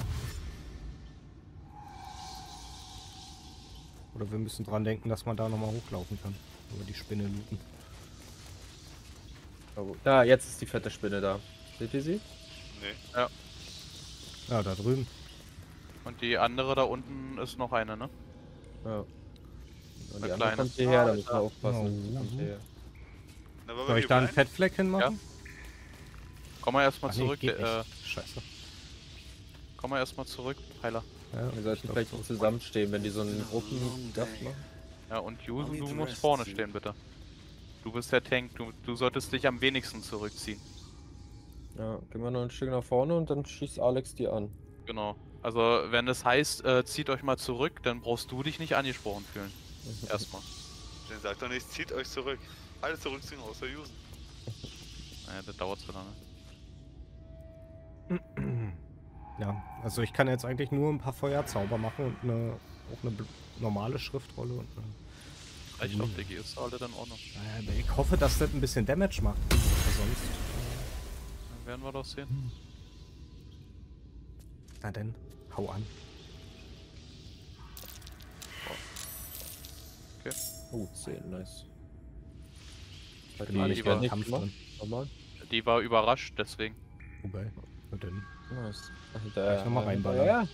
Oder wir müssen dran denken, dass man da nochmal hochlaufen kann. Über die Spinne looten. Oh, da, jetzt ist die fette Spinne da. Seht ihr sie? Nee. Ja, da drüben. Und die andere da unten ist noch eine, ne? Ja. Und Eine die andere kleine. kommt hierher, da müssen wir Ah, aufpassen. Die oh. kommt hierher. Na, wollen wir Soll ich hier da einen bleiben? Fettfleck hinmachen? Komm mal erstmal Ach nee, zurück. geht nicht. Scheiße. Komm mal erstmal zurück, Heiler. Ja, Wir sollten ich vielleicht glaub, nicht zusammenstehen, wenn die so einen Gruppensaft machen. Ja, und Jusen, du musst vorne stehen, bitte. Du bist der Tank, du solltest dich am wenigsten zurückziehen. Ja, gehen wir noch ein Stück nach vorne und dann schießt Alex die an. Genau. Also, wenn es heißt, zieht euch mal zurück, dann brauchst du dich nicht angesprochen fühlen. Erstmal. Dann sagt doch nicht, zieht euch zurück. Alle zurückziehen außer Usen. Naja, das dauert zu lange. Ja, also ich kann jetzt eigentlich nur ein paar Feuerzauber machen und auch eine normale Schriftrolle und eine... Ich glaube, Diggi ist alles in Ordnung. Ich hoffe, dass das ein bisschen Damage macht. Aber sonst... Dann werden wir doch sehen. Na denn, hau an. Okay. Oh, 10, nice. Warte Nee, mal, ich ich war werde im Kampf Kampf drin. Nochmal. Die war überrascht, deswegen. Wobei, und dann Nice. gleich nochmal reinballern. Ja.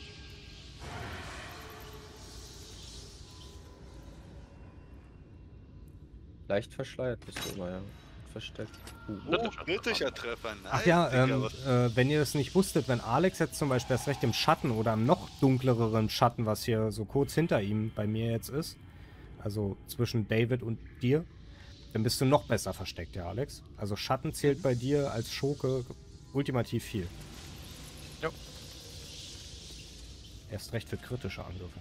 Leicht verschleiert bist du immer, ja. Versteckt. Kritischer Treffer. Nice, Ach ja, Digga, was- wenn ihr es nicht wusstet, wenn Alex jetzt zum Beispiel erst recht im Schatten oder im noch dunkleren Schatten, was hier so kurz hinter ihm bei mir jetzt ist, also zwischen David und dir, dann bist du noch besser versteckt, ja, Alex. Also Schatten zählt bei dir als Schurke ultimativ viel. Jo. Erst recht für kritische Angriffe.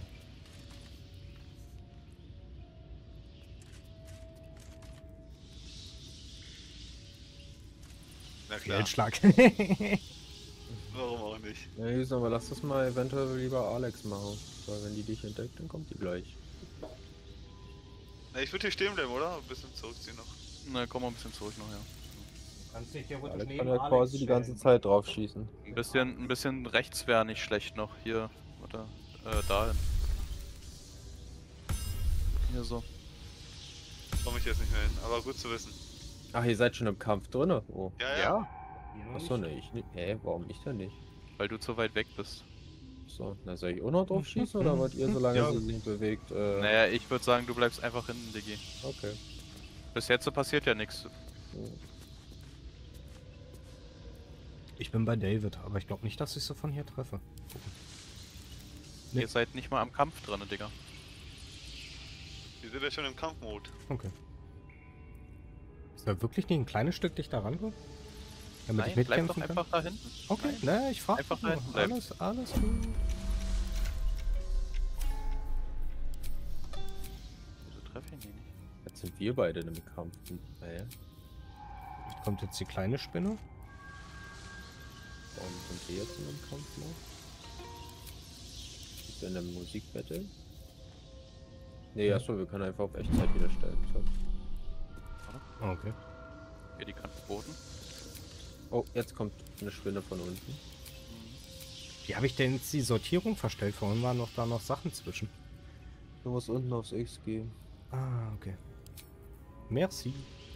Na klar, Fehlschlag. warum auch nicht? Ja, Jusen, aber lass das mal eventuell lieber Alex machen. Weil wenn die dich entdeckt, dann kommt die gleich. Na, ich würde hier stehen bleiben, oder? Ein bisschen zurückziehen noch. Na, komm mal ein bisschen zurück noch, ja. Kannst dich hier Alex kann ja quasi die ganze Zeit drauf schießen. Ein bisschen rechts wäre nicht schlecht noch. Hier, oder dahin. Hier so. Komme ich jetzt nicht mehr hin, aber gut zu wissen. Ach, ihr seid schon im Kampf drin? Oh. Ja. Achso, ne, ich nicht. Warum ich denn nicht? Weil du zu weit weg bist. So, na soll ich auch noch drauf schießen oder wollt ihr, solange Ja. sie sich bewegt? Naja, ich würde sagen, du bleibst einfach hinten, Diggi. Okay. Bis jetzt passiert ja nichts. Ich bin bei David, aber ich glaube nicht, dass ich so von hier treffe. Nee. Ihr seid nicht mal am Kampf dran, Digga. Wir sind ja schon im Kampfmod. Okay. Ist da wirklich nicht ein kleines Stück dichter rankommen? Damit ich Nein, bleib doch mitkämpfen kann? einfach da hinten. Okay, Nein. ne, ich frage Einfach nur. da hinten bleiben. Alles gut. Wieso treffe ich ihn hier nicht? Jetzt sind wir beide im Kampf. Naja, Kommt jetzt die kleine Spinne? warum sind wir jetzt in einem Kampf noch? Ist in einem Musikbattle? Nee, achso, wir können einfach auf Echtzeit wieder stellen. So. Okay. Hier die Kante boten. Oh, jetzt kommt eine Spinne von unten. Wie habe ich denn jetzt die Sortierung verstellt? Vorhin waren noch da noch Sachen zwischen. Du musst unten aufs X gehen. Ah, okay. Merci.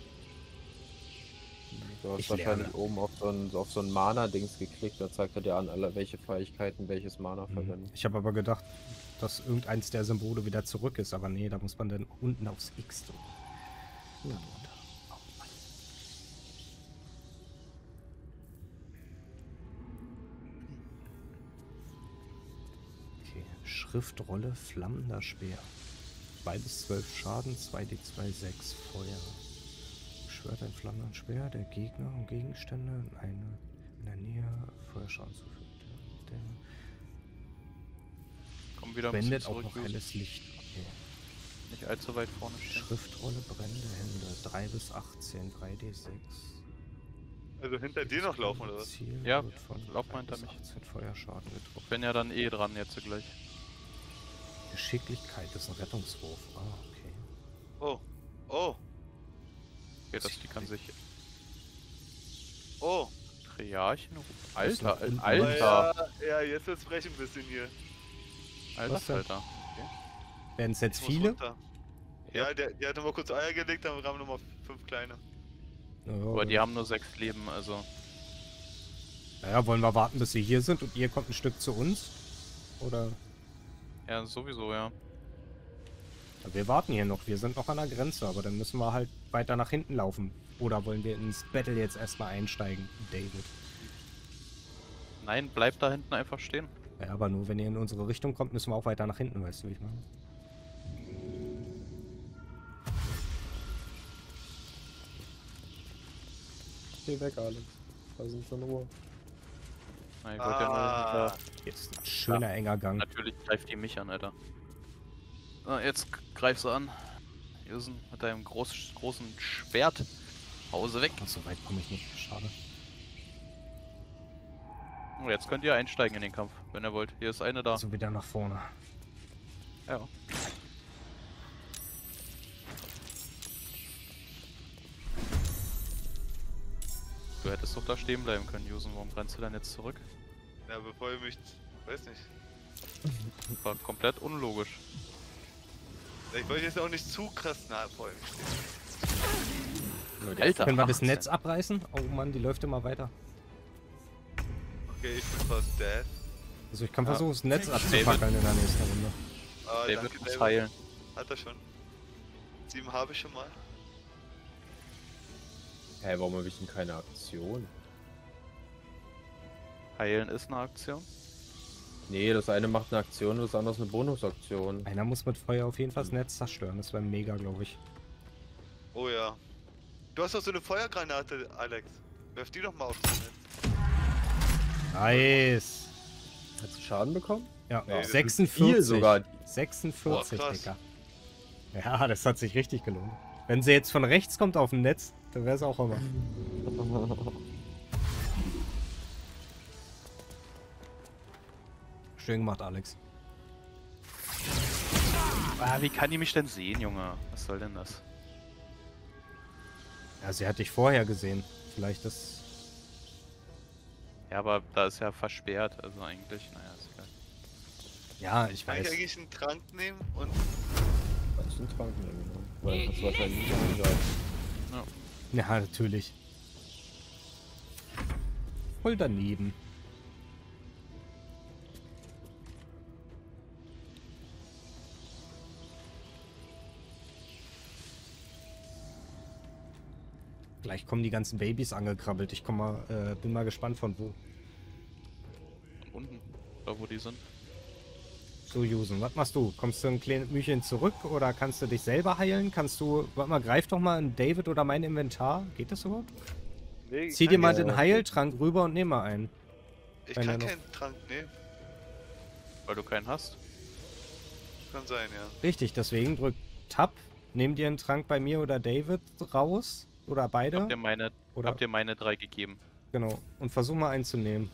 Du hast Ich wahrscheinlich lerne. oben auf so ein Mana-Dings geklickt, da zeigt er dir an, welche Fähigkeiten welches Mana verwenden. Ich habe aber gedacht, dass irgendeins der Symbole wieder zurück ist, aber nee, da muss man dann unten aufs X drücken. Ja. Okay, Schriftrolle Flammender Speer. 2 bis 12 Schaden, 2d2, 6 Feuer. Beschwört ein flammender Speer der Gegner und Gegenstände in der Nähe Feuerschaden zufügt. Der Komm wieder ein bisschen spendet auch zurück. noch Jusen. helles Licht. Okay. Nicht allzu weit vorne stehen. Schriftrolle brennende Hände, 3 bis 18, 3d6. Also hinter dir noch laufen, oder was? Ziel Ja, wird von lauf mal 3 bis hinter mich. 18 Feuerschaden getroffen. Ich bin ja dann eh dran jetzt gleich. Geschicklichkeit ist ein Rettungswurf. Ah, okay. Oh. Oh. Okay, die kann sich. Oh. Triarchen. Das ist Alter, noch Alter, Ja, jetzt wird's frech ein bisschen hier. Alter, Was denn? Alter. Werden es jetzt Ich muss viele? runter. Ja, der hat nochmal kurz Eier gelegt, dann haben wir nochmal 5 kleine. Ja, Aber die haben nur 6 Leben, also. Naja, wollen wir warten, bis sie hier sind und ihr kommt ein Stück zu uns? Oder? Ja, sowieso, ja. Ja, wir warten hier noch, wir sind noch an der Grenze, aber dann müssen wir halt weiter nach hinten laufen. Oder wollen wir ins Battle jetzt erstmal einsteigen, David? Nein, bleib da hinten einfach stehen. Ja, aber nur wenn ihr in unsere Richtung kommt, müssen wir auch weiter nach hinten, weißt du, wie ich meine? Geh weg, Alex. Lass uns in Ruhe. Na, ich wollte ja nur. Jetzt ein schöner enger Gang. Natürlich greift die mich an, Alter. Ah, jetzt greif sie an. Jusen mit deinem großen Schwert. Hause weg. Ach, so weit komme ich nicht, schade. Oh, jetzt könnt ihr einsteigen in den Kampf, wenn ihr wollt. Hier ist eine da. Also wieder nach vorne. Ja. Du hättest doch da stehen bleiben können, Jusen. Warum rennst du denn jetzt zurück? Ja, bevor ihr mich... Weiß nicht. War komplett unlogisch. Ich wollte jetzt auch nicht zu krass nahe vor ihm stehen. Alter, Können wir das 18. Netz abreißen? Oh Mann, die läuft immer weiter. Okay, ich bin fast dead. Also ich kann Ja. versuchen, das Netz abzufackeln in der nächsten Runde. Ah, David danke, muss David. heilen. Hat er schon. 7 habe ich schon mal. Hä, warum habe ich denn keine Aktion? Heilen ist eine Aktion. Nee, das eine macht eine Aktion, das andere ist eine Bonusaktion. Einer muss mit Feuer auf jeden Fall das Netz zerstören. Das wäre mega, glaube ich. Oh ja. Du hast doch so eine Feuergranate, Alex. Werf die doch mal auf das Netz. Nice. Hast du Schaden bekommen? Ja, Nee, das ist 46. viel sogar. 46, Boah, krass. Digga. Ja, das hat sich richtig gelohnt. Wenn sie jetzt von rechts kommt auf dem Netz, dann wäre es auch immer. Schön gemacht, Alex. Ah, wie kann die mich denn sehen, Junge? Was soll denn das? Ja, sie hat dich vorher gesehen. Vielleicht das... Ja, aber da ist ja versperrt, also eigentlich, naja, ist egal. Ja, ich Kann ich weiß. eigentlich einen Trank nehmen und Kannst du einen Trank nehmen, ne? Weil dann kannst du wahrscheinlich nicht angreifen. Ja, natürlich. Voll daneben. Gleich kommen die ganzen Babys angekrabbelt. Ich bin mal gespannt von wo. Und unten, da wo die sind. So, Jusen, was machst du? Kommst du ein kleines Mühchen zurück oder kannst du dich selber heilen? Kannst du, warte mal, greif doch mal in David oder mein Inventar. Geht das überhaupt? nee, Zieh dir mal ja, den Heiltrank rüber und nimm mal einen. ich wenn kann er noch- keinen Trank nehmen. Weil du keinen hast. Kann sein, ja. Richtig, deswegen drück Tab, nimm dir einen Trank bei mir oder David raus. Oder beide. Habt ihr meine 3 gegeben. Genau. Und versuch mal einen zu nehmen.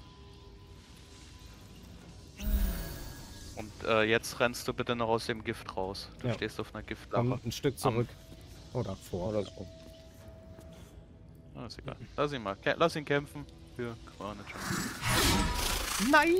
Und jetzt rennst du bitte noch aus dem Gift raus. Du Ja. stehst auf einer Komm Giftlache. ein Stück zurück. Oder vor. Oder so. Ah, ist egal. Lass ihn mal. Lass ihn kämpfen. Für Carnage. Nein!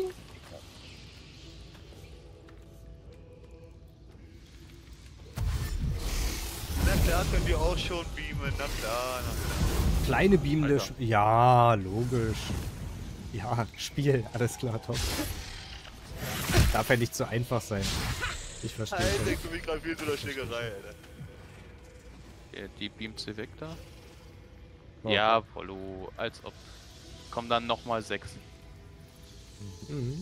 Na klar können die auch schon beamen, na klar, na klar. Kleine beamende... Alter. Ja, logisch. Ja, Spiel. Alles klar, top. Darf ja nicht zu einfach sein. Ich verstehe Alter, schon. ich bin mich gerade viel zu der Schlägerei, Alter. Die beamt sie weg da. Okay. Ja, Polo. Als ob. Kommen dann nochmal 6. Mhm.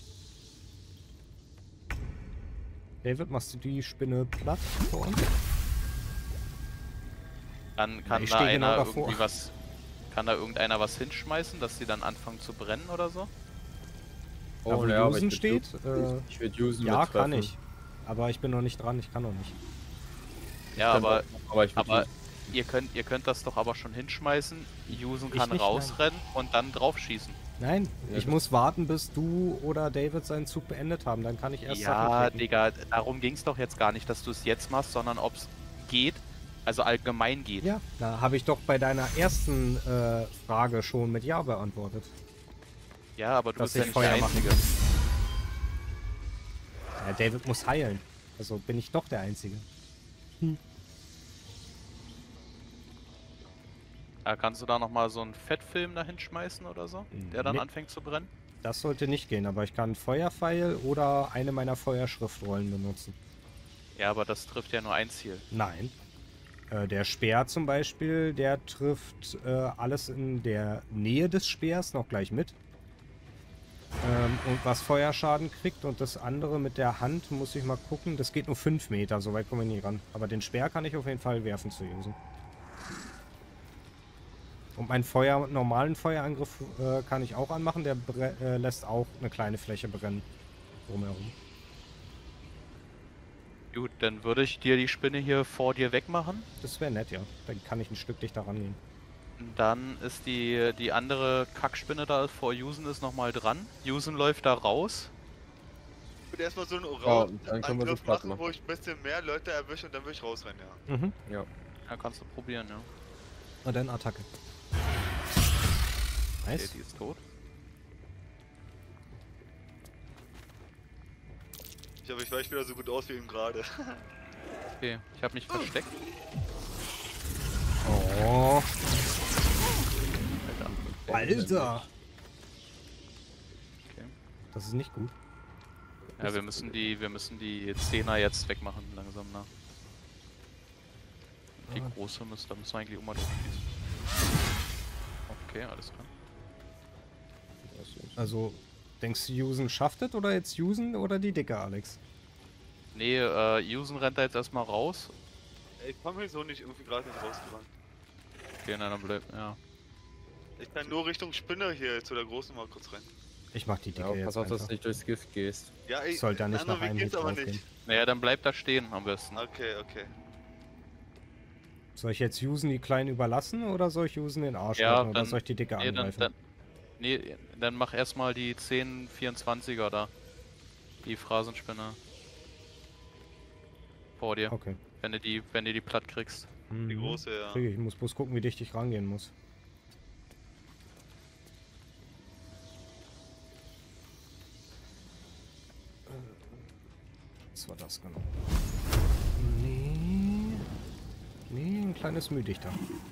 David, machst du die Spinne platt für uns? Dann kann ich da steh genau einer davor. irgendwie was. Kann da irgendeiner was hinschmeißen, dass die dann anfangen zu brennen oder so? Da, wo ja, aber Jusen ich steht? Ich würde Jusen Ja, mittreffen. kann ich. Aber ich bin noch nicht dran, ich kann noch nicht. Ja, aber ich würd Aber ihr könnt das doch aber schon hinschmeißen. Yusen Ich kann nicht, rausrennen und dann drauf schießen. Nein, Ja, ich das- muss warten, bis du oder David seinen Zug beendet haben. Dann kann ich erst Ja, Sachen klicken. Digga, darum ging es doch jetzt gar nicht, dass du es jetzt machst, sondern ob es geht, also allgemein geht. Ja, da habe ich doch bei deiner ersten Frage schon mit Ja beantwortet. Ja, aber du Dass bist ja ich nicht der Feuer machen Einzige. Ja, David muss heilen. Also bin ich doch der Einzige. Kannst du da nochmal so einen Fettfilm da hinschmeißen oder so, der dann Nee. anfängt zu brennen? Das sollte nicht gehen, aber ich kann einen Feuerpfeil oder eine meiner Feuerschriftrollen benutzen. Ja, aber das trifft ja nur ein Ziel. Nein. Der Speer zum Beispiel, der trifft alles in der Nähe des Speers noch gleich mit. Und was Feuerschaden kriegt und das andere mit der Hand, muss ich mal gucken. Das geht nur 5 Meter, so weit kommen wir nie ran. Aber den Speer kann ich auf jeden Fall werfen zu Jusen. Und meinen normalen Feuerangriff kann ich auch anmachen. Der lässt auch eine kleine Fläche brennen. Drumherum. Gut, dann würde ich dir die Spinne hier vor dir wegmachen. Das wäre nett, ja. Dann kann ich ein Stück dichter rangehen. Dann ist die andere Kackspinne da vor Yusen ist nochmal dran. Yusen läuft da raus. Ich würde erstmal so einen und dann können wir so Angriff platt machen, machen. wo ich ein bisschen mehr Leute erwische und dann würde ich rausrennen, ja. Mhm. Ja. Ja, kannst du probieren, ja. Und dann Attacke. Okay, Nice. die ist tot. Ich weiche wieder so gut aus wie ihm gerade. Okay, ich habe mich versteckt. Oh. Oh. Alter. Alter! Okay. Das ist nicht gut. Ja, wir müssen die 10er jetzt wegmachen, langsam nach. Die große da müssen wir eigentlich immer durchschießen. Okay, alles klar. Also, denkst du, Yusen schafft es oder jetzt Yusen oder die Dicke, Alex? Nee, Yusen rennt da jetzt erstmal raus. Ich komme hier so nicht irgendwie gerade nicht rausgerannt. Okay, nein, dann bleibt, ja. Ich kann nur Richtung Spinne hier zu der großen mal kurz rennen. Ich mach die Dicke Ja, jetzt pass auf, dass einfach. du nicht durchs Gift gehst. Ja, ich Sollte ja nicht nach einem Hit aber draufgehen. Naja, dann bleibt da stehen am besten. Okay, okay. Soll ich jetzt Yusen die Kleinen überlassen oder soll ich Yusen den Arsch Ja, halten oder dann- soll ich die Dicke Nee, angreifen? dann mach erstmal die 10-24er da. Die Phrasenspinne. Vor dir. Okay. Wenn du die platt kriegst. Die Mhm. große, ja. Krieg ich muss bloß gucken, wie dicht ich rangehen muss. Was war das genau? Nee. Nee, ein kleines Mühdichter.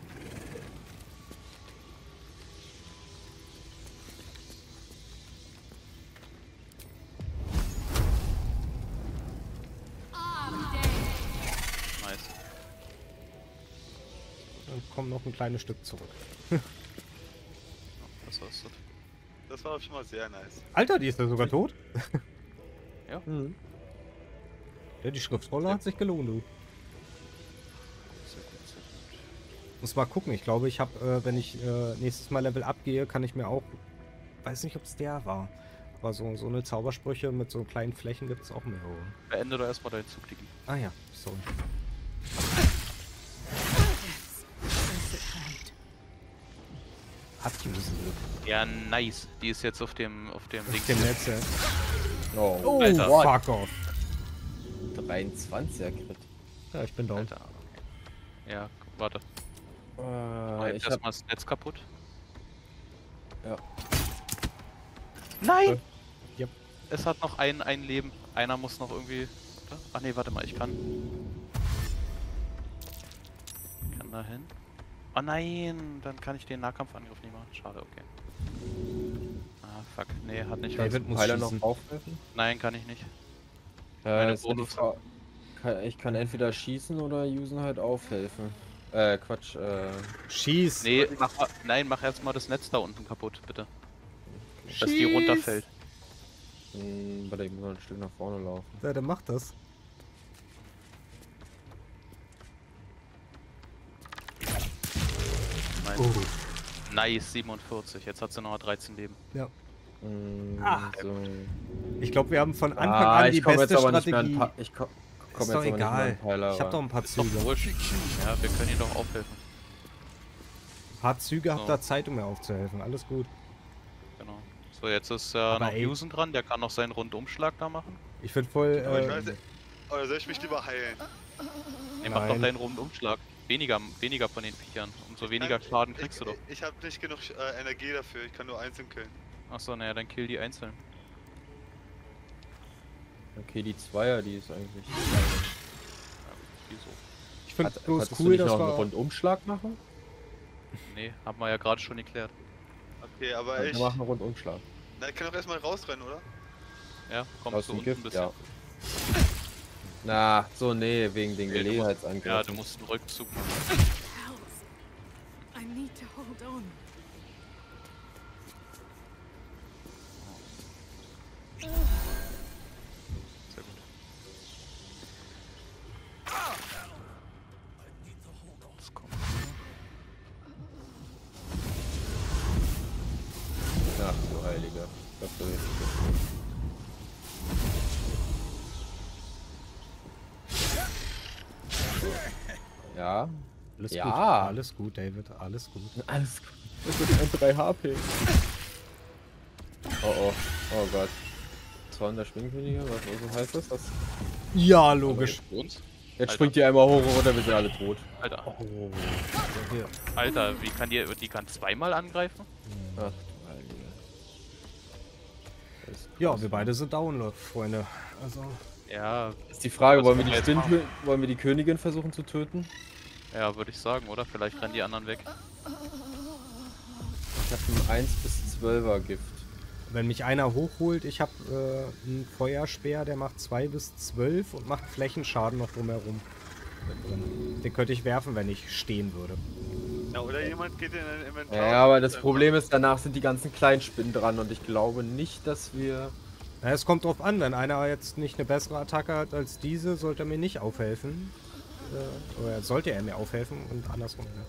Nice. Dann kommt noch ein kleines Stück zurück. Was ist das? Das war schon mal sehr nice. Alter, die ist ja sogar tot. Ja. Mhm. Ja, die Schriftrolle hat sich gelohnt, du. Sehr gut, sehr gut. Muss mal gucken. Ich glaube, ich habe, wenn ich nächstes Mal Level abgehe, kann ich mir auch... Weiß nicht, ob es der war. Aber so eine Zaubersprüche mit so kleinen Flächen gibt es auch mehrere. Beende doch erstmal deinen Zug, Digi. Ah ja, sorry. Hat Yusen Ja, nice. Die ist jetzt auf dem Ding. dem Netz, ja. Oh, Oh, Alter. fuck off. 23er Crit. Ja, ich bin down. Alter. Ja, warte. Mach jetzt Ich hab, erstmal das Netz kaputt. ja. Nein! Yep. Es hat noch ein Leben. Einer muss noch irgendwie... Ach nee, warte mal, ich kann da hin. Oh nein, dann kann ich den Nahkampfangriff nicht machen. Schade, okay. Ah, fuck. Nee, hat nicht David muss Heiler noch schießen. aufhelfen? Nein, kann ich nicht. Ist ja die Bonus- Ich kann entweder schießen oder Usen halt aufhelfen. Quatsch, Schieß! Nee, mach erstmal das Netz da unten kaputt, bitte. Dass die runterfällt. Warte, ich muss noch ein Stück nach vorne laufen. Ja, der macht das. Nice. Oh. Nice, 47. Jetzt hat sie noch 13 Leben. Ja. Ah. So. Ich glaube, wir haben von Anfang an die ich komme beste jetzt aber nicht mehr Strategie. ich komm Ist jetzt doch aber nicht mehr egal. an Pfeiler Ich habe doch ran. ein paar Ist doch Züge. wurscht. Ja, wir können ihr doch aufhelfen. Ein paar Züge habt So. da Zeit, um mir aufzuhelfen. Alles gut. Genau. So, jetzt ist Aber noch ey. Usen dran. Der kann noch seinen Rundumschlag da machen. Ich finde voll. Aber ich weiß nicht. Oder soll ich mich lieber heilen? Nee, mach doch Nein. deinen Rundumschlag. Weniger von den Viechern. Umso weniger Schaden kriegst du doch. Ich habe nicht genug Energie dafür. Ich kann nur einzeln killen. Achso, naja, dann kill die einzeln. Okay, die Zweier, die ist eigentlich. Wieso? ich finde bloß Hattest du cool, nicht dass noch einen wir. Rundumschlag machen? Nee, haben wir ja gerade schon geklärt. Okay, aber Dann ich. machen einen Rundumschlag. Na, ich kann doch erstmal rausrennen, oder? Ja, komm Aus zu dem unten ein Gift, bisschen. ja. Na, so nee, wegen den Nee, du musst- Gelegenheitsangriffen. Ja, du musst einen Rückzug machen. I need to hold on. Sehr gut. Das kommt. Ach du Heiliger. Das ist richtig. Ja. Alles Ja. gut. Alles gut, David. Alles gut. Alles gut. Das ist ein 3 HP. Oh oh. Oh Gott. 200 Schwingkönige? Was heißt das? Ja, logisch. Für uns? Jetzt Alter. springt die einmal hoch und runter, wir sind alle tot. Alter, Oh. Hier. Alter, wie kann die kann zweimal angreifen? Ach du Heiliger. Das ist Ja, krass. wir beide sind Download, Freunde. Also. Ja, Ist die Frage, Was wollen wir können die wir jetzt wollen wir die Königin versuchen zu töten? Ja, würde ich sagen, oder? Vielleicht rennen die anderen weg. Ich habe ein 1 bis 12er Gift. Wenn mich einer hochholt, ich habe einen Feuerspeer, der macht 2 bis 12 und macht Flächenschaden noch drumherum. Den könnte ich werfen, wenn ich stehen würde. Ja, oder jemand geht in ein Inventar. Ja, aber das Problem ist, danach sind die ganzen Kleinspinnen dran und ich glaube nicht, dass wir... Ja, es kommt drauf an, wenn einer jetzt nicht eine bessere Attacke hat als diese, sollte er mir nicht aufhelfen. Oder sollte er mir aufhelfen und andersrum. Ne?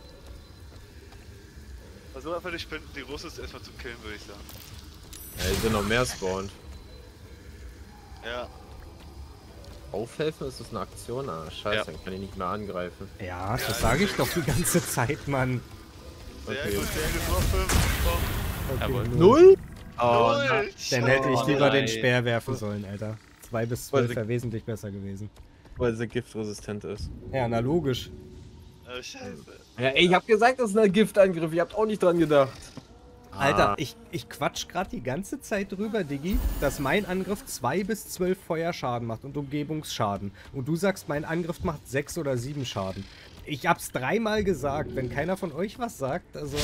Also einfach die Spinnen, die Russes erstmal zu killen, würde ich sagen. Ja, hier sind noch mehr spawned. Ja. Aufhelfen, ist das eine Aktion? Ah, scheiße, Ja. dann kann ich nicht mehr angreifen. Ja, das sage ich doch die ganze Zeit, Mann. Sehr Okay. gut, sehr gut. Nur 5. Okay, Jawohl. Null? Oh, Dann hätte ich lieber den nein. Speer werfen sollen, Alter. 2 bis 12 wäre wesentlich besser gewesen. Weil sie giftresistent ist. Ja, na logisch. Oh, scheiße. Ja, ey, ich hab gesagt, das ist ein Giftangriff, ihr habt auch nicht dran gedacht. Alter, ich quatsch gerade die ganze Zeit drüber, Diggi, dass mein Angriff 2 bis 12 Feuerschaden macht und Umgebungsschaden. Und du sagst, mein Angriff macht 6 oder 7 Schaden. Ich hab's 3-mal gesagt, wenn keiner von euch was sagt, also...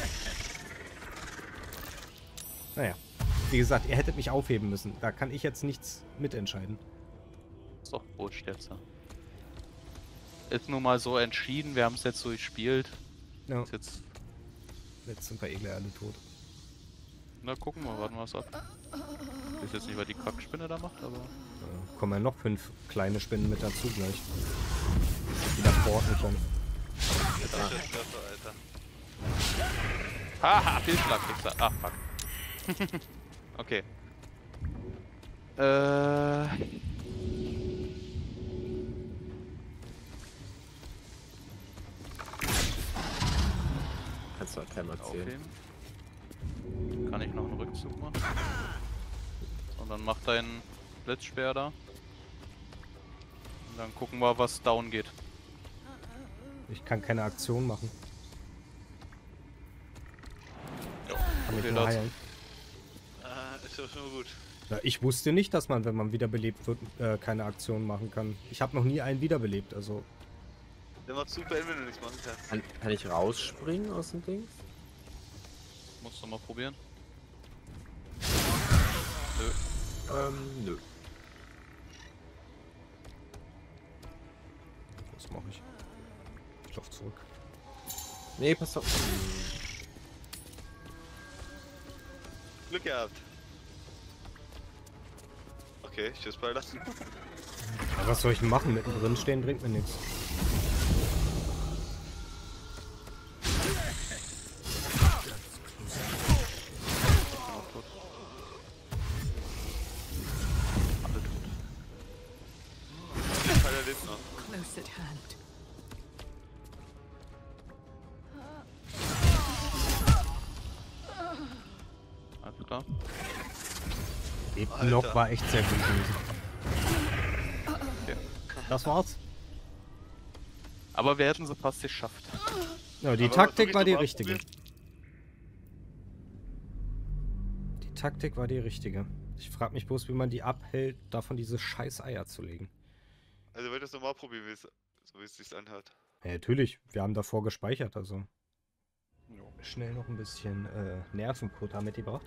Naja, wie gesagt, ihr hättet mich aufheben müssen. Da kann ich jetzt nichts mitentscheiden. Ist doch wurscht jetzt. Ja. Ist nun mal so entschieden, wir haben es jetzt so gespielt. Ja, Ist jetzt. jetzt sind wir eh gleich alle tot. Na, gucken wir, warten wir es ab. Ich weiß jetzt nicht, was die Kackspinne da macht, aber. Kommen ja noch 5 kleine Spinnen mit dazu gleich. Die nach porten können. Jetzt ist das Treffer, Alter. Haha, Fehlschlag, Fixer. Ah, fuck. Okay. Kannst du halt keinem erzählen. Aufheben. Kann ich noch einen Rückzug machen? Und dann macht dein Blitzspeer da. Und dann gucken wir, was down geht. Ich kann keine Aktion machen. Jo, Kann mich okay, nur dazu. heilen. Ist doch schon gut. Ja, ich wusste nicht, dass man, wenn man wiederbelebt wird, keine Aktion machen kann. Ich habe noch nie einen wiederbelebt, also... Der macht super, wenn du nichts machen kannst. Kann ich rausspringen aus dem Ding? Musst du mal probieren. Nö. Was mache ich? Ich lauf zurück. Nee, pass auf. Glück gehabt. Okay, tschüss, Beiler. Ja, was soll ich denn machen? Mittendrin stehen bringt mir nichts. Alle tot. Beiler lebt noch. Close at hand. Alles klar. Lebt Alter. noch war echt sehr gut gewesen. Okay. Das war's. Aber wir hätten sie fast geschafft. Ja, die Aber Taktik soll war ich die noch mal richtige. probieren? Die Taktik war die richtige. Ich frage mich bloß, wie man die abhält, davon diese scheiß Eier zu legen. Also, wenn du es nochmal probieren willst, so wie es sich anhört. Ja, natürlich. Wir haben davor gespeichert, also. Schnell noch ein bisschen Nervenfutter mitgebracht.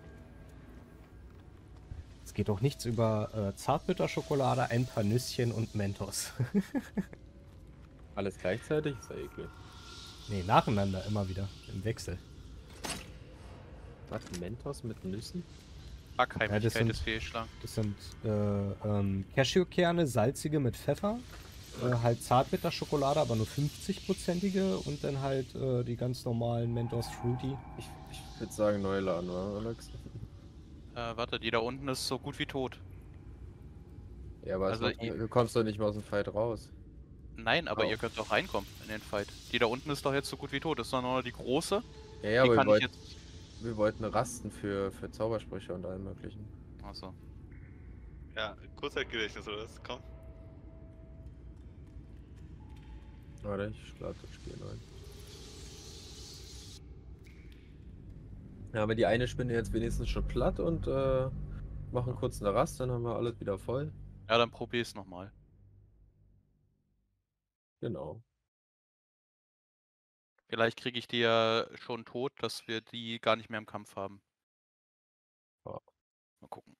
Es geht doch nichts über Zartbitterschokolade, ein paar Nüsschen und Mentos. Alles gleichzeitig? Ist ja eklig. Nee, nacheinander immer wieder. Im Wechsel. Was? Mentos mit Nüssen? Backheimlichkeit sind- ist fehlgeschlagen. Das sind Cashewkerne, salzige mit Pfeffer. Halt Zartbitterschokolade, aber nur 50%ige. Und dann halt die ganz normalen Mentos Fruity. Ich würde sagen, neu laden, oder, Alex? Warte, die da unten ist so gut wie tot. Ja, aber Also du kommst doch nicht mal aus dem Fight raus. Nein, aber Oh. ihr könnt doch reinkommen in den Fight. Die da unten ist doch jetzt so gut wie tot. Das ist doch nur noch die große. Ja, ja, die aber kann ich jetzt. wir wollten rasten für Zaubersprüche und allem möglichen. Achso. Ja, Kurzzeitgedächtnis oder was? Komm. Warte, ich lade das Spiel ein. Ja, aber die eine Spinne jetzt wenigstens schon platt und machen kurz eine Rast, dann haben wir alles wieder voll. Ja, dann probier's nochmal. Genau. Vielleicht kriege ich die ja schon tot, dass wir die gar nicht mehr im Kampf haben. Ja. Mal gucken.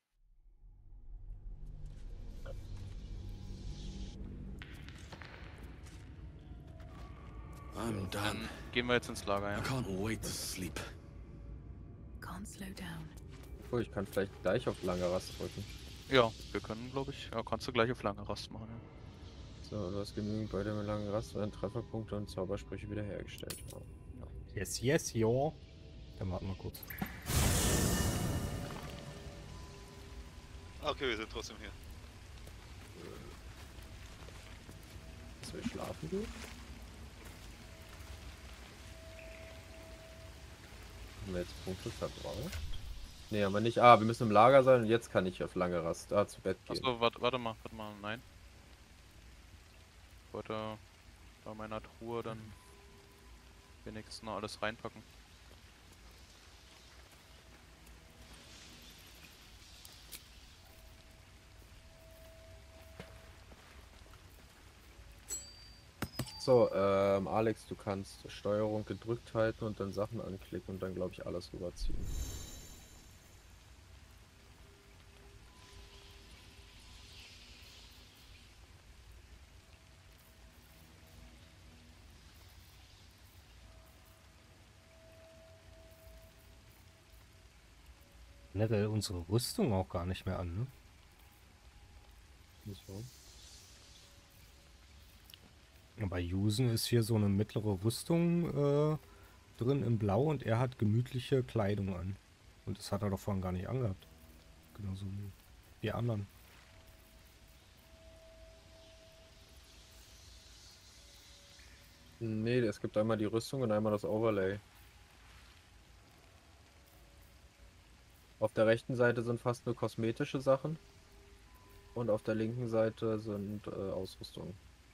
I'm done. Dann gehen wir jetzt ins Lager, I ja. can't wait to sleep. Can't slow down. Obwohl, ich kann vielleicht gleich auf lange Rast drücken. Ja, wir können, glaube ich, ja, kannst du gleich auf lange Rast machen, ja. So, du hast genügend bei der langen Rast werden Trefferpunkte und Zaubersprüche wiederhergestellt. Ja. Yes, yes, jo. Dann warten wir kurz. Okay, wir sind trotzdem hier. Dass wir schlafen gehen? Haben wir jetzt Punkte verbraucht? Ne, haben wir nicht. Ah, wir müssen im Lager sein und jetzt kann ich auf lange Rast zu Bett gehen. Achso, warte mal, nein. Ich wollte bei meiner Truhe dann wenigstens noch alles reinpacken. So, Alex, du kannst Steuerung gedrückt halten und dann Sachen anklicken und dann, glaube ich, alles rüberziehen. Generell unsere Rüstung auch gar nicht mehr an, ne? So. Bei Yusen ist hier so eine mittlere Rüstung drin in Blau und er hat gemütliche Kleidung an. Und das hat er doch vorhin gar nicht angehabt. Genauso wie die anderen. Nee, es gibt einmal die Rüstung und einmal das Overlay. Auf der rechten Seite sind fast nur kosmetische Sachen. Und auf der linken Seite sind Ausrüstung.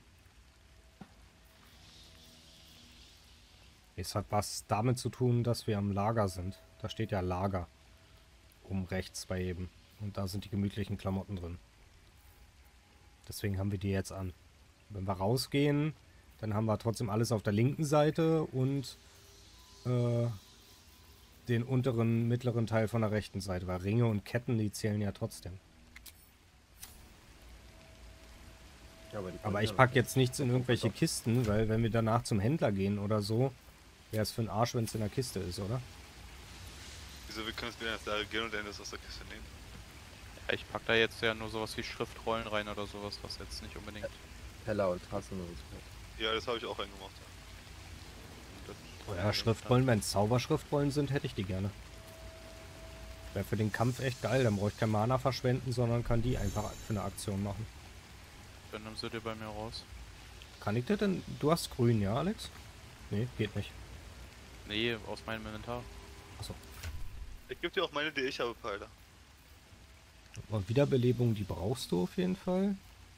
Es hat was damit zu tun, dass wir am Lager sind. Da steht ja Lager. Oben rechts bei jedem. Und da sind die gemütlichen Klamotten drin. Deswegen haben wir die jetzt an. Wenn wir rausgehen, dann haben wir trotzdem alles auf der linken Seite und den unteren, mittleren Teil von der rechten Seite. Weil Ringe und Ketten, die zählen ja trotzdem. Ja, aber ich packe jetzt nichts in irgendwelche Kisten, weil wenn wir danach zum Händler gehen oder so, wäre es für einen Arsch, wenn es in der Kiste ist, oder? Wieso, wir können es wieder ins Lager gehen und dann das aus der Kiste nehmen? Ja, ich pack da jetzt ja nur sowas wie Schriftrollen rein oder sowas, was jetzt nicht unbedingt... Teller und Tassen und so. Ja, das habe ich auch reingemacht. Oh ja, Schriftrollen, wenn es Zauberschriftrollen sind, hätte ich die gerne. Wäre für den Kampf echt geil, dann brauche ich kein Mana verschwenden, sondern kann die einfach für eine Aktion machen. Dann nimm sie dir bei mir raus. Kann ich das denn? Du hast grün, ja, Alex? Nee, geht nicht. Nee, aus meinem Inventar. Achso. Ich gebe dir auch meine, die ich habe, Pfeiler. Und Wiederbelebung, die brauchst du auf jeden Fall.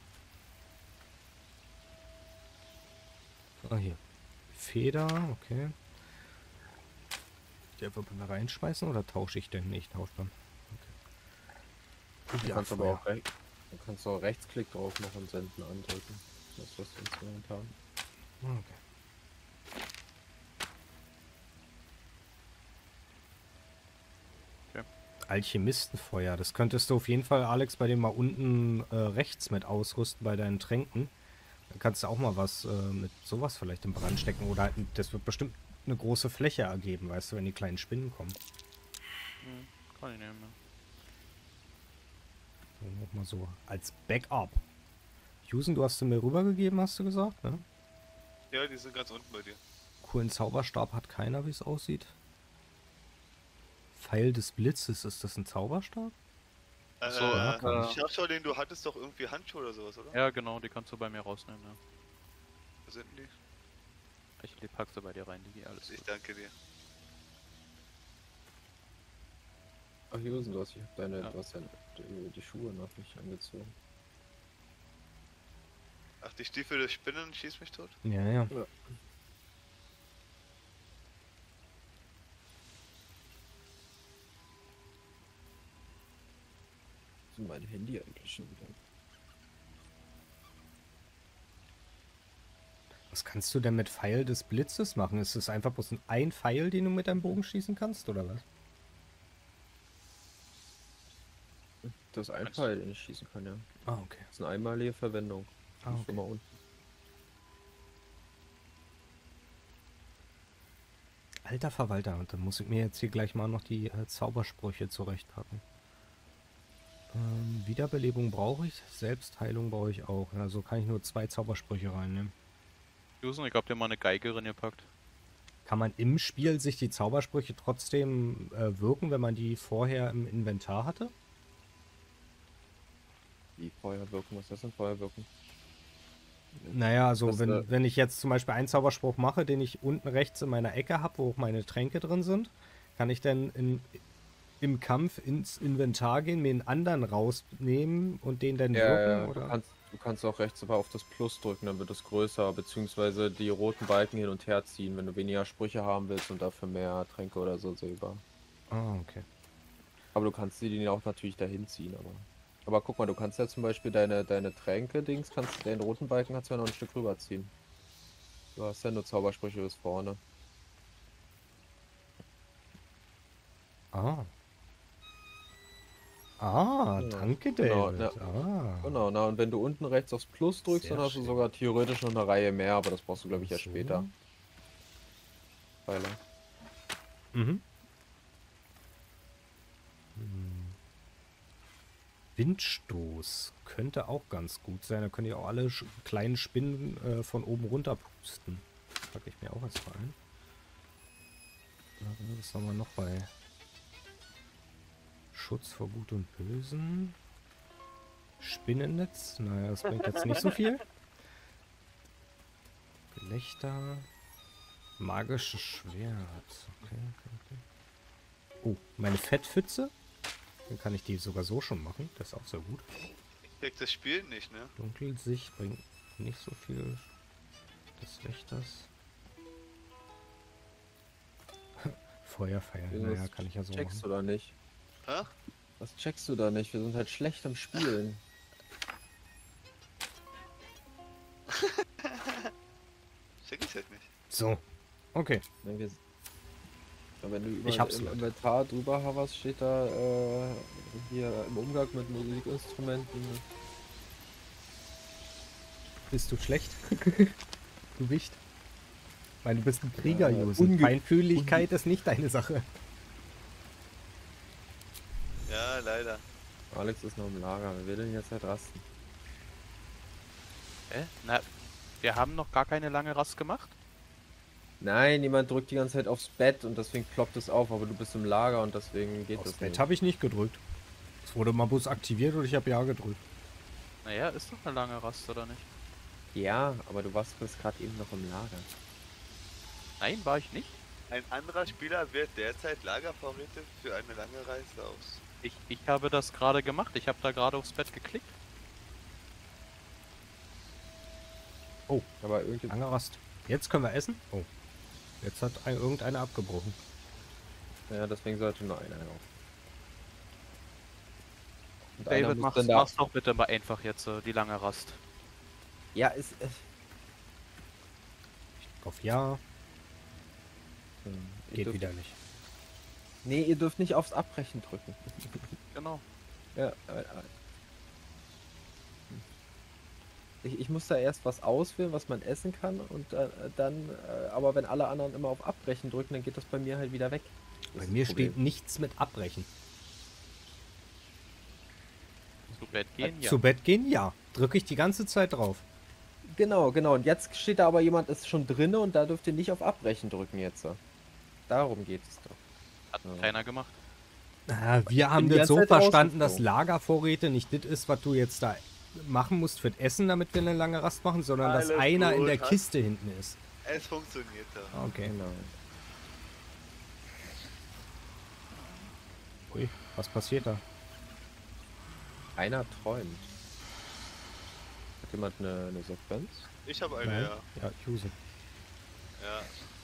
Ah, hier. Feder, okay. Die einfach bei mir reinschmeißen oder tausche ich denn nicht? Tauscht man. Okay. Du kannst aber auch Rechtsklick drauf machen und senden andrücken. Das ist das Instrumental. Okay. Alchemistenfeuer. Das könntest du auf jeden Fall, Alex, bei dem mal unten rechts mit ausrüsten bei deinen Tränken. Dann kannst du auch mal was mit sowas vielleicht im Brand stecken. Oder halt, das wird bestimmt eine große Fläche ergeben, weißt du, wenn die kleinen Spinnen kommen. Kann ich nehmen, ja. Noch mal so als Backup. Yusen, du hast sie mir rübergegeben, hast du gesagt, ne? Ja, die sind ganz unten bei dir. Coolen Zauberstab hat keiner, wie es aussieht. Pfeil des Blitzes, ist das ein Zauberstab? So, Schafschau, den du hattest, doch irgendwie Handschuhe oder sowas, oder? Ja, genau, die kannst du bei mir rausnehmen, ja. Wo sind die? Ich pack sie bei dir rein, die alles Ich gut. danke dir. Ach, Josen, du hast ja die Schuhe noch nicht angezogen. Ach, die Stiefel des Spinnen schießt mich tot? Ja, ja. So, mein Handy eigentlich schon wieder. Was kannst du denn mit Pfeil des Blitzes machen? Ist es einfach bloß ein Pfeil, den du mit deinem Bogen schießen kannst, oder was? Das ist ein Pfeil, den ich schießen kann, ja. Ah, okay. Das ist eine einmalige Verwendung. Ah, Ist okay. immer unten. Alter Verwalter, und dann muss ich mir jetzt hier gleich mal noch die Zaubersprüche zurechtpacken. Wiederbelebung brauche ich, Selbstheilung brauche ich auch. Also kann ich nur 2 Zaubersprüche reinnehmen. Jusen, ich hab dir mal eine Geige gepackt. Kann man im Spiel sich die Zaubersprüche trotzdem wirken, wenn man die vorher im Inventar hatte? Wie Feuerwirken, was ist das denn Feuerwirken? Naja, also Das, wenn ich jetzt zum Beispiel einen Zauberspruch mache, den ich unten rechts in meiner Ecke habe, wo auch meine Tränke drin sind, kann ich dann im Kampf ins Inventar gehen, mir einen anderen rausnehmen und den dann wirken? Oder? Du kannst auch rechts aber auf das Plus drücken, dann wird es größer, beziehungsweise die roten Balken hin und her ziehen, wenn du weniger Sprüche haben willst und dafür mehr Tränke oder so Silber. Ah, okay. Aber du kannst die auch natürlich dahin ziehen, aber guck mal, du kannst ja zum Beispiel deine Tränke-Dings, den roten Balken kannst du ja noch ein Stück rüberziehen. Du hast ja nur Zaubersprüche bis vorne. Ah. Ah, Ja, danke, genau, David. Ah. Genau, na und wenn du unten rechts aufs Plus drückst, Sehr dann hast du schön. sogar theoretisch noch eine Reihe mehr, aber das brauchst du glaube ich erst So. später. Pfeile. Mhm. Windstoß könnte auch ganz gut sein. Da können ja auch alle kleinen Spinnen von oben runter pusten. Packe ich mir auch was rein. Was haben wir noch bei Schutz vor Gut und Bösen? Spinnennetz? Naja, das bringt jetzt nicht so viel. Gelächter. Magisches Schwert. Okay. Oh, meine Fettpfütze. Dann kann ich die sogar so schon machen. Das ist auch sehr gut. Ich krieg das Spiel nicht, ne? Dunkelsicht bringt nicht so viel des Wächters. Feuerpfeil. Naja, kann ich ja so Checkst machen. du da nicht? Hä? Was checkst du da nicht? Wir sind halt schlecht am Spielen. Check ich halt nicht. So. Okay. Wenn, wenn du über Ich hab's, im Leute. Inventar drüber hoverst, steht da hier im Umgang mit Musikinstrumenten. Bist du schlecht? Du Wicht. Ich meine, du bist ein Krieger, Ja, Jusen. Feinfühligkeit ist nicht deine Sache. Ja, leider. Alex ist noch im Lager, wer will denn jetzt halt rasten? Na, wir haben noch gar keine lange Rast gemacht. Nein, jemand drückt die ganze Zeit aufs Bett und deswegen ploppt es auf, aber du bist im Lager und deswegen geht Das das Bett nicht. habe ich nicht gedrückt. Es wurde mal bloß aktiviert und ich habe Ja gedrückt. Naja, ist doch eine lange Rast, oder nicht? Ja, aber du warst bis gerade eben noch im Lager. Nein, war ich nicht. Ein anderer Spieler wählt derzeit Lagervorräte für eine lange Reise aus. Ich habe das gerade gemacht. Ich habe da gerade aufs Bett geklickt. Oh, Aber irgendwie. lange Rast. Jetzt können wir essen? Oh. Jetzt hat irgendeiner abgebrochen. Ja, deswegen sollte nur einer auf. Und einer David, muss dann mach's doch bitte mal einfach jetzt, die lange Rast. Ja, ist. Auf Ja. Ihr Geht dürft, wieder nicht. Nee, ihr dürft nicht aufs Abbrechen drücken. Genau. Ja, ich muss da erst was auswählen, was man essen kann und dann, aber wenn alle anderen immer auf Abbrechen drücken, dann geht das bei mir halt wieder weg. Das Bei ist mir das Problem. steht nichts mit Abbrechen. Zu Bett gehen, ja. Zu Bett gehen? Ja. Drücke ich die ganze Zeit drauf. Genau. Und jetzt steht da aber jemand ist schon drinne und da dürft ihr nicht auf Abbrechen drücken jetzt. Darum geht es doch. Hat Ja. keiner gemacht. Wir haben bin die das ganze so Zeit verstanden, dass rausgeflogen. Lagervorräte nicht das ist, was du jetzt da machen musst für das Essen, damit wir eine lange Rast machen, sondern dass Alles einer in gut, der hast- Kiste hinten ist. Es funktioniert da. Okay. Genau. Ui, was passiert da? Einer träumt. Hat jemand eine Sequenz? Ich habe eine, Nein. ja. Ja, ich use. Ja.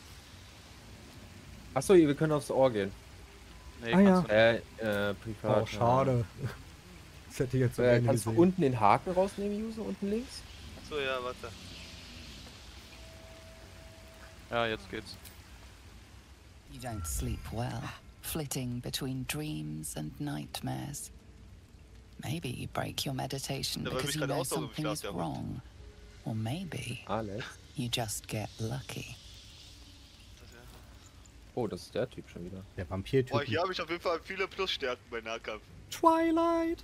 Achso, wir können aufs Ohr gehen. Nee, Ah, ja. kannst du Privat. Oh, schade. Das hätte ich jetzt so Ja. gerne Kannst du gesehen. unten den Haken rausnehmen, User? Unten links? Achso, ja, warte. Ja, jetzt geht's. You don't sleep well, flitting between dreams and nightmares. Maybe you break your meditation Da war because mich you gerade know auch so im something Schlaf, is der Hund. wrong. Or maybe Alex. you just get lucky. Oh, das ist der Typ schon wieder. Der Vampir-Typ. Boah, hier habe ich auf jeden Fall viele Plusstärken bei Nahkampf. Twilight!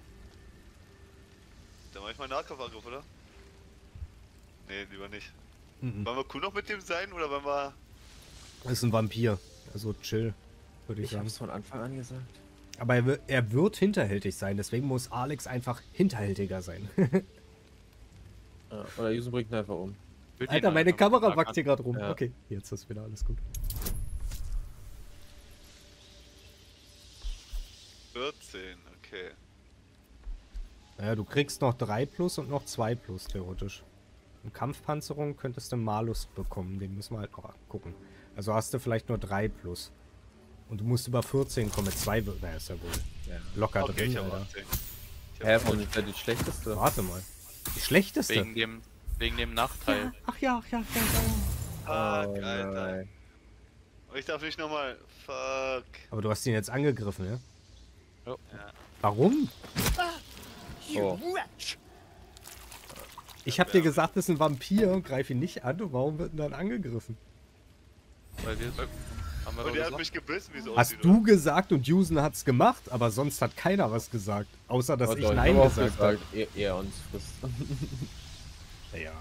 Dann mach ich mal Nahkampfangriff, oder? Nee, lieber nicht. Mhm. Wollen wir cool noch mit dem sein oder wollen wir... Das ist ein Vampir. Also chill, würde ich Ich habe sagen. es von Anfang an gesagt. Aber er wird hinterhältig sein, deswegen muss Alex einfach hinterhältiger sein. Ja, oder Yuzu bringt ihn einfach um. Alter, meine Kamera wackt hier gerade rum. Ja. Okay, jetzt ist wieder alles gut. 14, okay. Naja, du kriegst noch 3+ und noch 2+ theoretisch. Und Kampfpanzerung könntest du Malus bekommen, den müssen wir halt noch gucken. Also hast du vielleicht nur 3+. Und du musst über 14 kommen mit 2, na ist ja wohl locker Okay, drin, ich habe Alter. 18. Hä, warum ist der die schlechteste? Warte mal. Die schlechteste? Wegen dem Nachteil. Ach ja. Fuck, Oh, Alter. nein. Und ich darf nicht nochmal... Fuck. Aber du hast ihn jetzt angegriffen, ja? Ja. Warum? Oh. Ich hab dir gesagt, das ist ein Vampir und greif ihn nicht an. Und warum wird denn dann angegriffen? Weil wir haben wir Und doch der hat gesagt. mich gebissen, wie es Hast aussieht, du gesagt und Jusen hat's gemacht, aber sonst hat keiner was gesagt. Außer, dass Hat ich euch Nein auch gesagt habe. er uns frisst. Ja.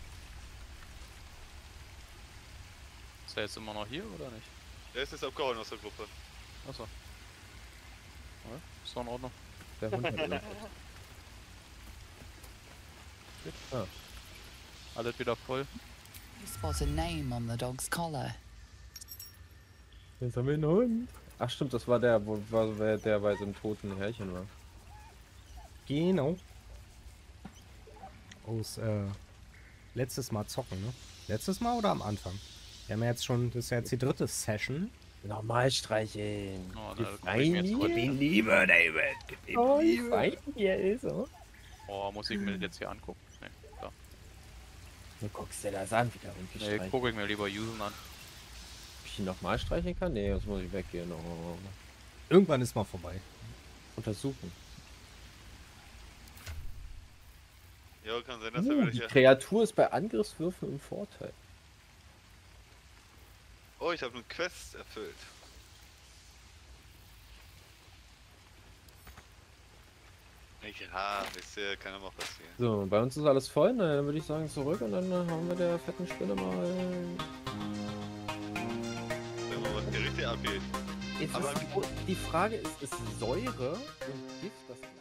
Ist er jetzt immer noch hier oder nicht? Der ist jetzt abgehauen aus der Gruppe. Achso. Ja, ist doch in Ordnung. Der Hund hat ihn. Ah, Alles wieder voll. You spot a name on the dog's collar. jetzt haben wir einen Hund. Ach stimmt, das war der, der bei so einem toten Herrchen war. Genau. Aus, letztes Mal zocken, ne? Letztes Mal oder am Anfang? Wir haben ja jetzt schon, das ist ja jetzt die 3. Session. Normal streicheln. Oh, Wie da guck ich fein mir jetzt hier. kurz- Liebe, David. Oh, wie fein hier ist, oh. Oh, muss ich mir jetzt hier angucken? Nee, da. Du guckst dir das an, wie der Hund Nee, gestreichelt. gucke ich mir lieber Usen an. Ob ich ihn nochmal streicheln kann? Nee, jetzt muss ich weggehen. Oh. Irgendwann ist mal vorbei. Untersuchen. Ja, kann sein, dass er wieder Die hier... Kreatur ist bei Angriffswürfen im Vorteil. Oh, ich habe eine Quest erfüllt. Ja, wisst ihr, kann ja mal passieren. So, bei uns ist alles voll, na, dann würde ich sagen zurück und dann hauen wir der fetten Spinne mal. Wenn mal was hier richtig abgeht. Jetzt Aber- ist die Frage ist Säure und Gift das